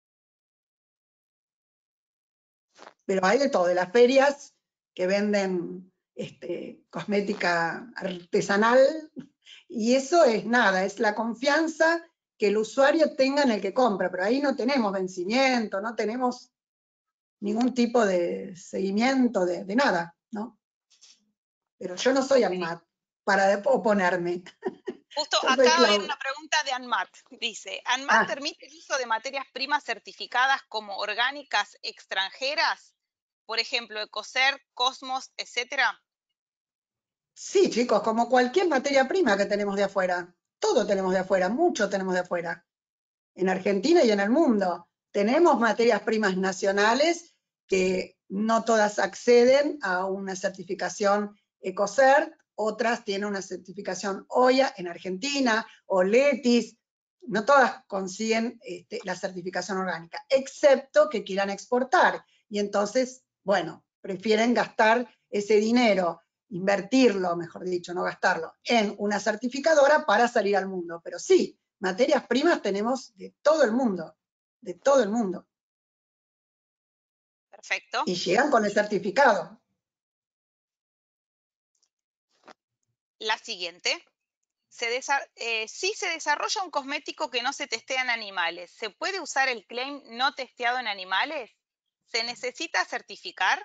Pero hay de todo, de las ferias que venden este, cosmética artesanal, y eso es nada, es la confianza que el usuario tenga en el que compra, pero ahí no tenemos vencimiento, no tenemos ningún tipo de seguimiento de, de nada, ¿no? Pero yo no soy Okay. ANMAT para oponerme. Justo Yo soy acá viene Claudia. una pregunta de ANMAT. Dice, ¿ANMAT Ah, permite el uso de materias primas certificadas como orgánicas extranjeras? Por ejemplo, Ecocer, Cosmos, etcétera. sí, chicos, como cualquier materia prima que tenemos de afuera. Todo tenemos de afuera, mucho tenemos de afuera. En Argentina y en el mundo. Tenemos materias primas nacionales que no todas acceden a una certificación EcoCert, otras tienen una certificación O Y A en Argentina, o LETIS, no todas consiguen este, la certificación orgánica, excepto que quieran exportar. Y entonces, bueno, prefieren gastar ese dinero, invertirlo, mejor dicho, no gastarlo, en una certificadora para salir al mundo. Pero sí, materias primas tenemos de todo el mundo, de todo el mundo. Perfecto. Y llegan con el certificado. La siguiente. Se eh, si se desarrolla un cosmético que no se testea en animales, ¿se puede usar el claim no testeado en animales? ¿Se necesita certificar?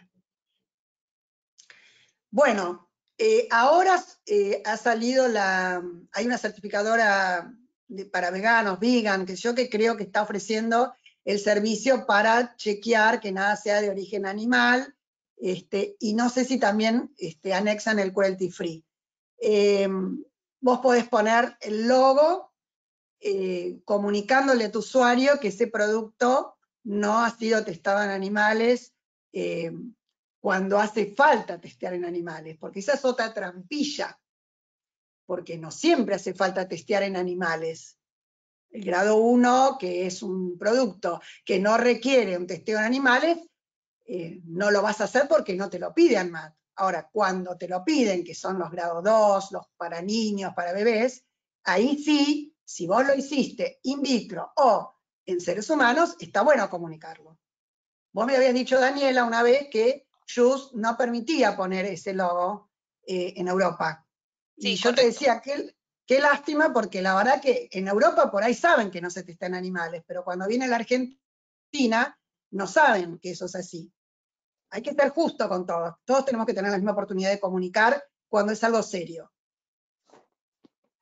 Bueno, eh, ahora eh, ha salido la, hay una certificadora de, para veganos, vegan, que yo que creo que está ofreciendo el servicio para chequear que nada sea de origen animal, este, y no sé si también este, anexan el cruelty free. Eh, vos podés poner el logo eh, comunicándole a tu usuario que ese producto no ha sido testado en animales, eh, cuando hace falta testear en animales, porque esa es otra trampilla, porque no siempre hace falta testear en animales. El grado uno, que es un producto que no requiere un testeo en animales, eh, no lo vas a hacer porque no te lo pide ANMAT. Ahora, cuando te lo piden, que son los grados dos, los para niños, para bebés, ahí sí, si vos lo hiciste in vitro o en seres humanos, está bueno comunicarlo. Vos me habías dicho, Daniela, una vez que Just no permitía poner ese logo eh, en Europa. Sí, Y yo correcto. te decía, qué, qué lástima, porque la verdad que en Europa por ahí saben que no se testan animales, pero cuando viene la Argentina, no saben que eso es así. Hay que ser justo con todos. Todos tenemos que tener la misma oportunidad de comunicar cuando es algo serio.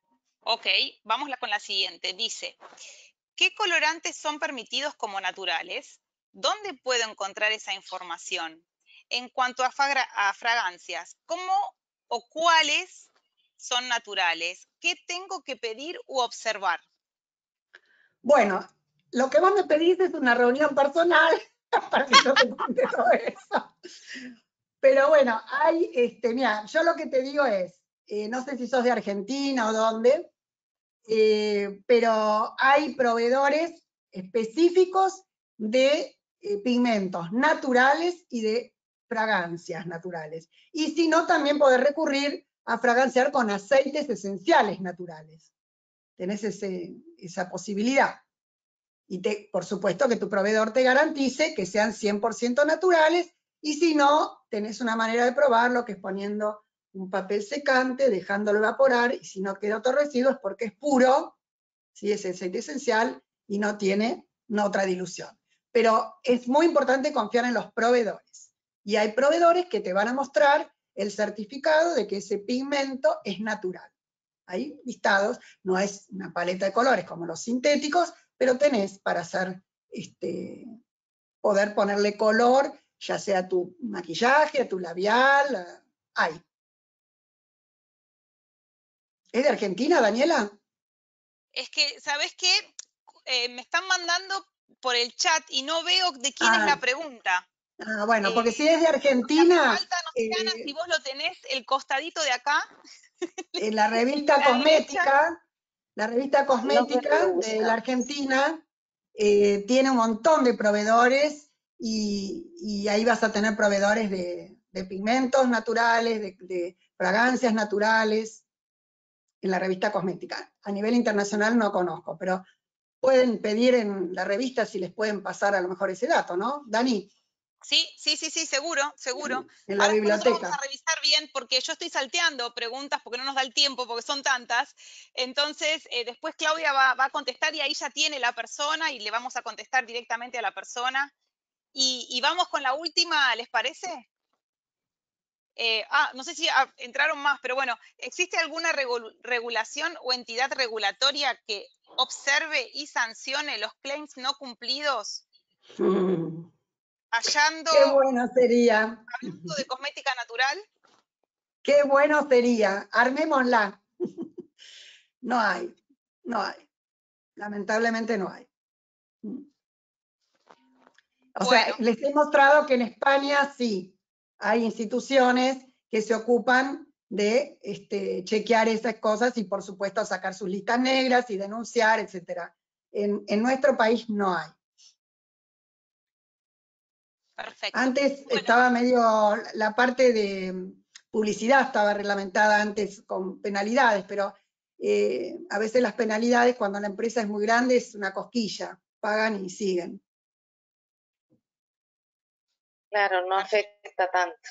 Ok, vamos con la siguiente. Dice, ¿qué colorantes son permitidos como naturales? ¿Dónde puedo encontrar esa información? En cuanto a, a fragancias, ¿cómo o cuáles son naturales? ¿Qué tengo que pedir u observar? Bueno, lo que vos me pedís es una reunión personal para que yo te cuente todo eso. Pero bueno, hay, este, mira, yo lo que te digo es, eh, no sé si sos de Argentina o dónde, eh, pero hay proveedores específicos de eh, pigmentos naturales y de fragancias naturales. Y si no, también podés recurrir a fraganciar con aceites esenciales naturales. Tenés ese, esa posibilidad. Y te, por supuesto que tu proveedor te garantice que sean cien por ciento naturales, y si no, tenés una manera de probarlo, que es poniendo un papel secante, dejándolo evaporar, y si no queda otro residuo es porque es puro, ¿sí? Es aceite esencial y no tiene no, otra dilución. Pero es muy importante confiar en los proveedores. Y hay proveedores que te van a mostrar el certificado de que ese pigmento es natural. Hay listados, no es una paleta de colores como los sintéticos, pero tenés para hacer, este, poder ponerle color, ya sea a tu maquillaje, a tu labial, hay. ¿Es de Argentina, Daniela? Es que, ¿sabes qué? Eh, me están mandando por el chat y no veo de quién Ah, es la pregunta. ah, bueno, Eh, porque si es de o sea, Argentina, falta, no sé, Ana, eh, si vos lo tenés, el costadito de acá. en la revista La derecha. Cosmética, la revista No me Cosmética lo de la buscamos. Argentina, eh, tiene un montón de proveedores, y, y ahí vas a tener proveedores de, de pigmentos naturales, de, de fragancias naturales, en la revista Cosmética. A nivel internacional no conozco, pero pueden pedir en la revista si les pueden pasar a lo mejor ese dato, ¿no, Dani? Sí, sí, sí, sí, seguro, seguro. En la Ahora después nosotros vamos biblioteca. a revisar bien, porque yo estoy salteando preguntas porque no nos da el tiempo, porque son tantas. Entonces, eh, después Claudia va, va a contestar y ahí ya tiene la persona y le vamos a contestar directamente a la persona. Y, y vamos con la última, ¿les parece? Eh, ah, no sé si ah, entraron más, pero bueno, ¿existe alguna regul regulación o entidad regulatoria que observe y sancione los claims no cumplidos? Mm. Hallando, Qué bueno sería. hablando de cosmética natural. Qué bueno sería. Armémosla. No hay, no hay. Lamentablemente no hay. O sea, Bueno, les he mostrado que en España sí hay instituciones que se ocupan de este, chequear esas cosas y, por supuesto, sacar sus listas negras y denunciar, etcétera. En, en nuestro país no hay. perfecto. Antes Bueno, estaba medio, la parte de publicidad estaba reglamentada antes con penalidades, pero eh, a veces las penalidades, cuando la empresa es muy grande, es una cosquilla, pagan y siguen. Claro, no afecta tanto.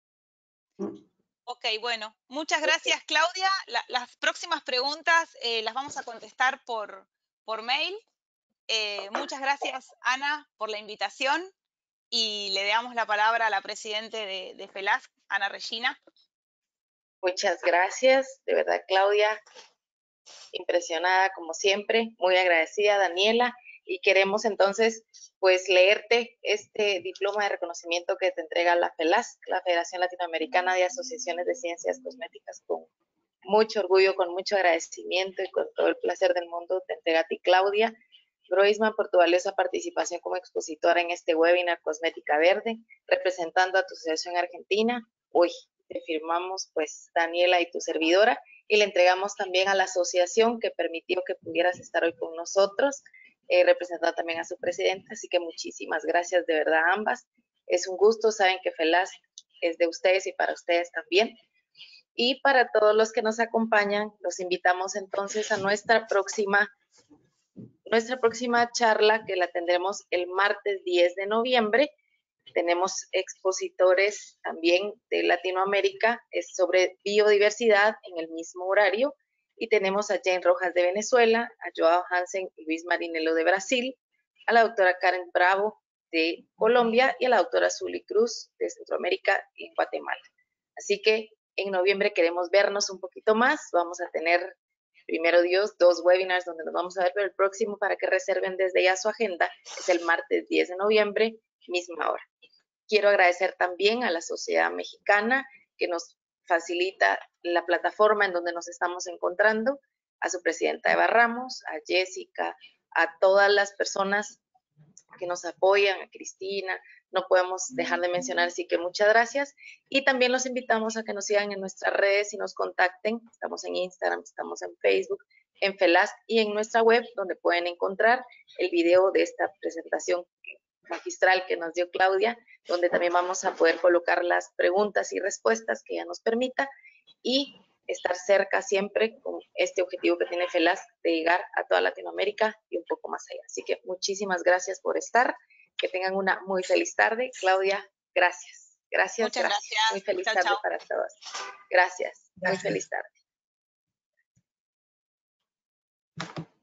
ok, bueno, muchas gracias, Claudia. La, las próximas preguntas eh, las vamos a contestar por, por mail. Eh, muchas gracias, Ana, por la invitación. Y le damos la palabra a la presidenta de, de FELASC, Ana Regina. Muchas gracias, de verdad, Claudia, impresionada como siempre, muy agradecida, Daniela, y queremos entonces pues leerte este diploma de reconocimiento que te entrega la FELASC, la Federación Latinoamericana de Asociaciones de Ciencias Cosméticas, con mucho orgullo, con mucho agradecimiento y con todo el placer del mundo te entrega a ti, Claudia Groisman, por tu valiosa participación como expositora en este webinar Cosmética Verde, representando a tu asociación argentina. Hoy te firmamos pues Daniela y tu servidora, y le entregamos también a la asociación que permitió que pudieras estar hoy con nosotros, eh, representando también a su presidenta, así que muchísimas gracias de verdad a ambas. Es un gusto, saben que FELASC es de ustedes y para ustedes también. Y para todos los que nos acompañan, los invitamos entonces a nuestra próxima, nuestra próxima charla, que la tendremos el martes diez de noviembre. Tenemos expositores también de Latinoamérica, es sobre biodiversidad en el mismo horario, y tenemos a Jane Rojas de Venezuela, a Joao Hansen y Luis Marinelo de Brasil, a la doctora Karen Bravo de Colombia y a la doctora Zuli Cruz de Centroamérica y Guatemala. Así que en noviembre queremos vernos un poquito más, vamos a tener primero Dios, dos webinars donde nos vamos a ver, pero el próximo, para que reserven desde ya su agenda, es el martes diez de noviembre, misma hora. Quiero agradecer también a la Sociedad Mexicana que nos facilita la plataforma en donde nos estamos encontrando, a su presidenta Eva Ramos, a Jessica, a todas las personas que nos apoyan, a Cristina, no podemos dejar de mencionar, así que muchas gracias. Y también los invitamos a que nos sigan en nuestras redes y nos contacten. Estamos en Instagram, estamos en Facebook, en FELASC y en nuestra web, donde pueden encontrar el video de esta presentación magistral que nos dio Claudia, donde también vamos a poder colocar las preguntas y respuestas que ella nos permita y estar cerca siempre con este objetivo que tiene FELASC de llegar a toda Latinoamérica y un poco más allá. Así que muchísimas gracias por estar. Que tengan una muy feliz tarde. Claudia, gracias. Gracias, Muchas gracias. gracias. Muy feliz Chao, tarde chao. para todos. Gracias. Gracias. Muy feliz tarde.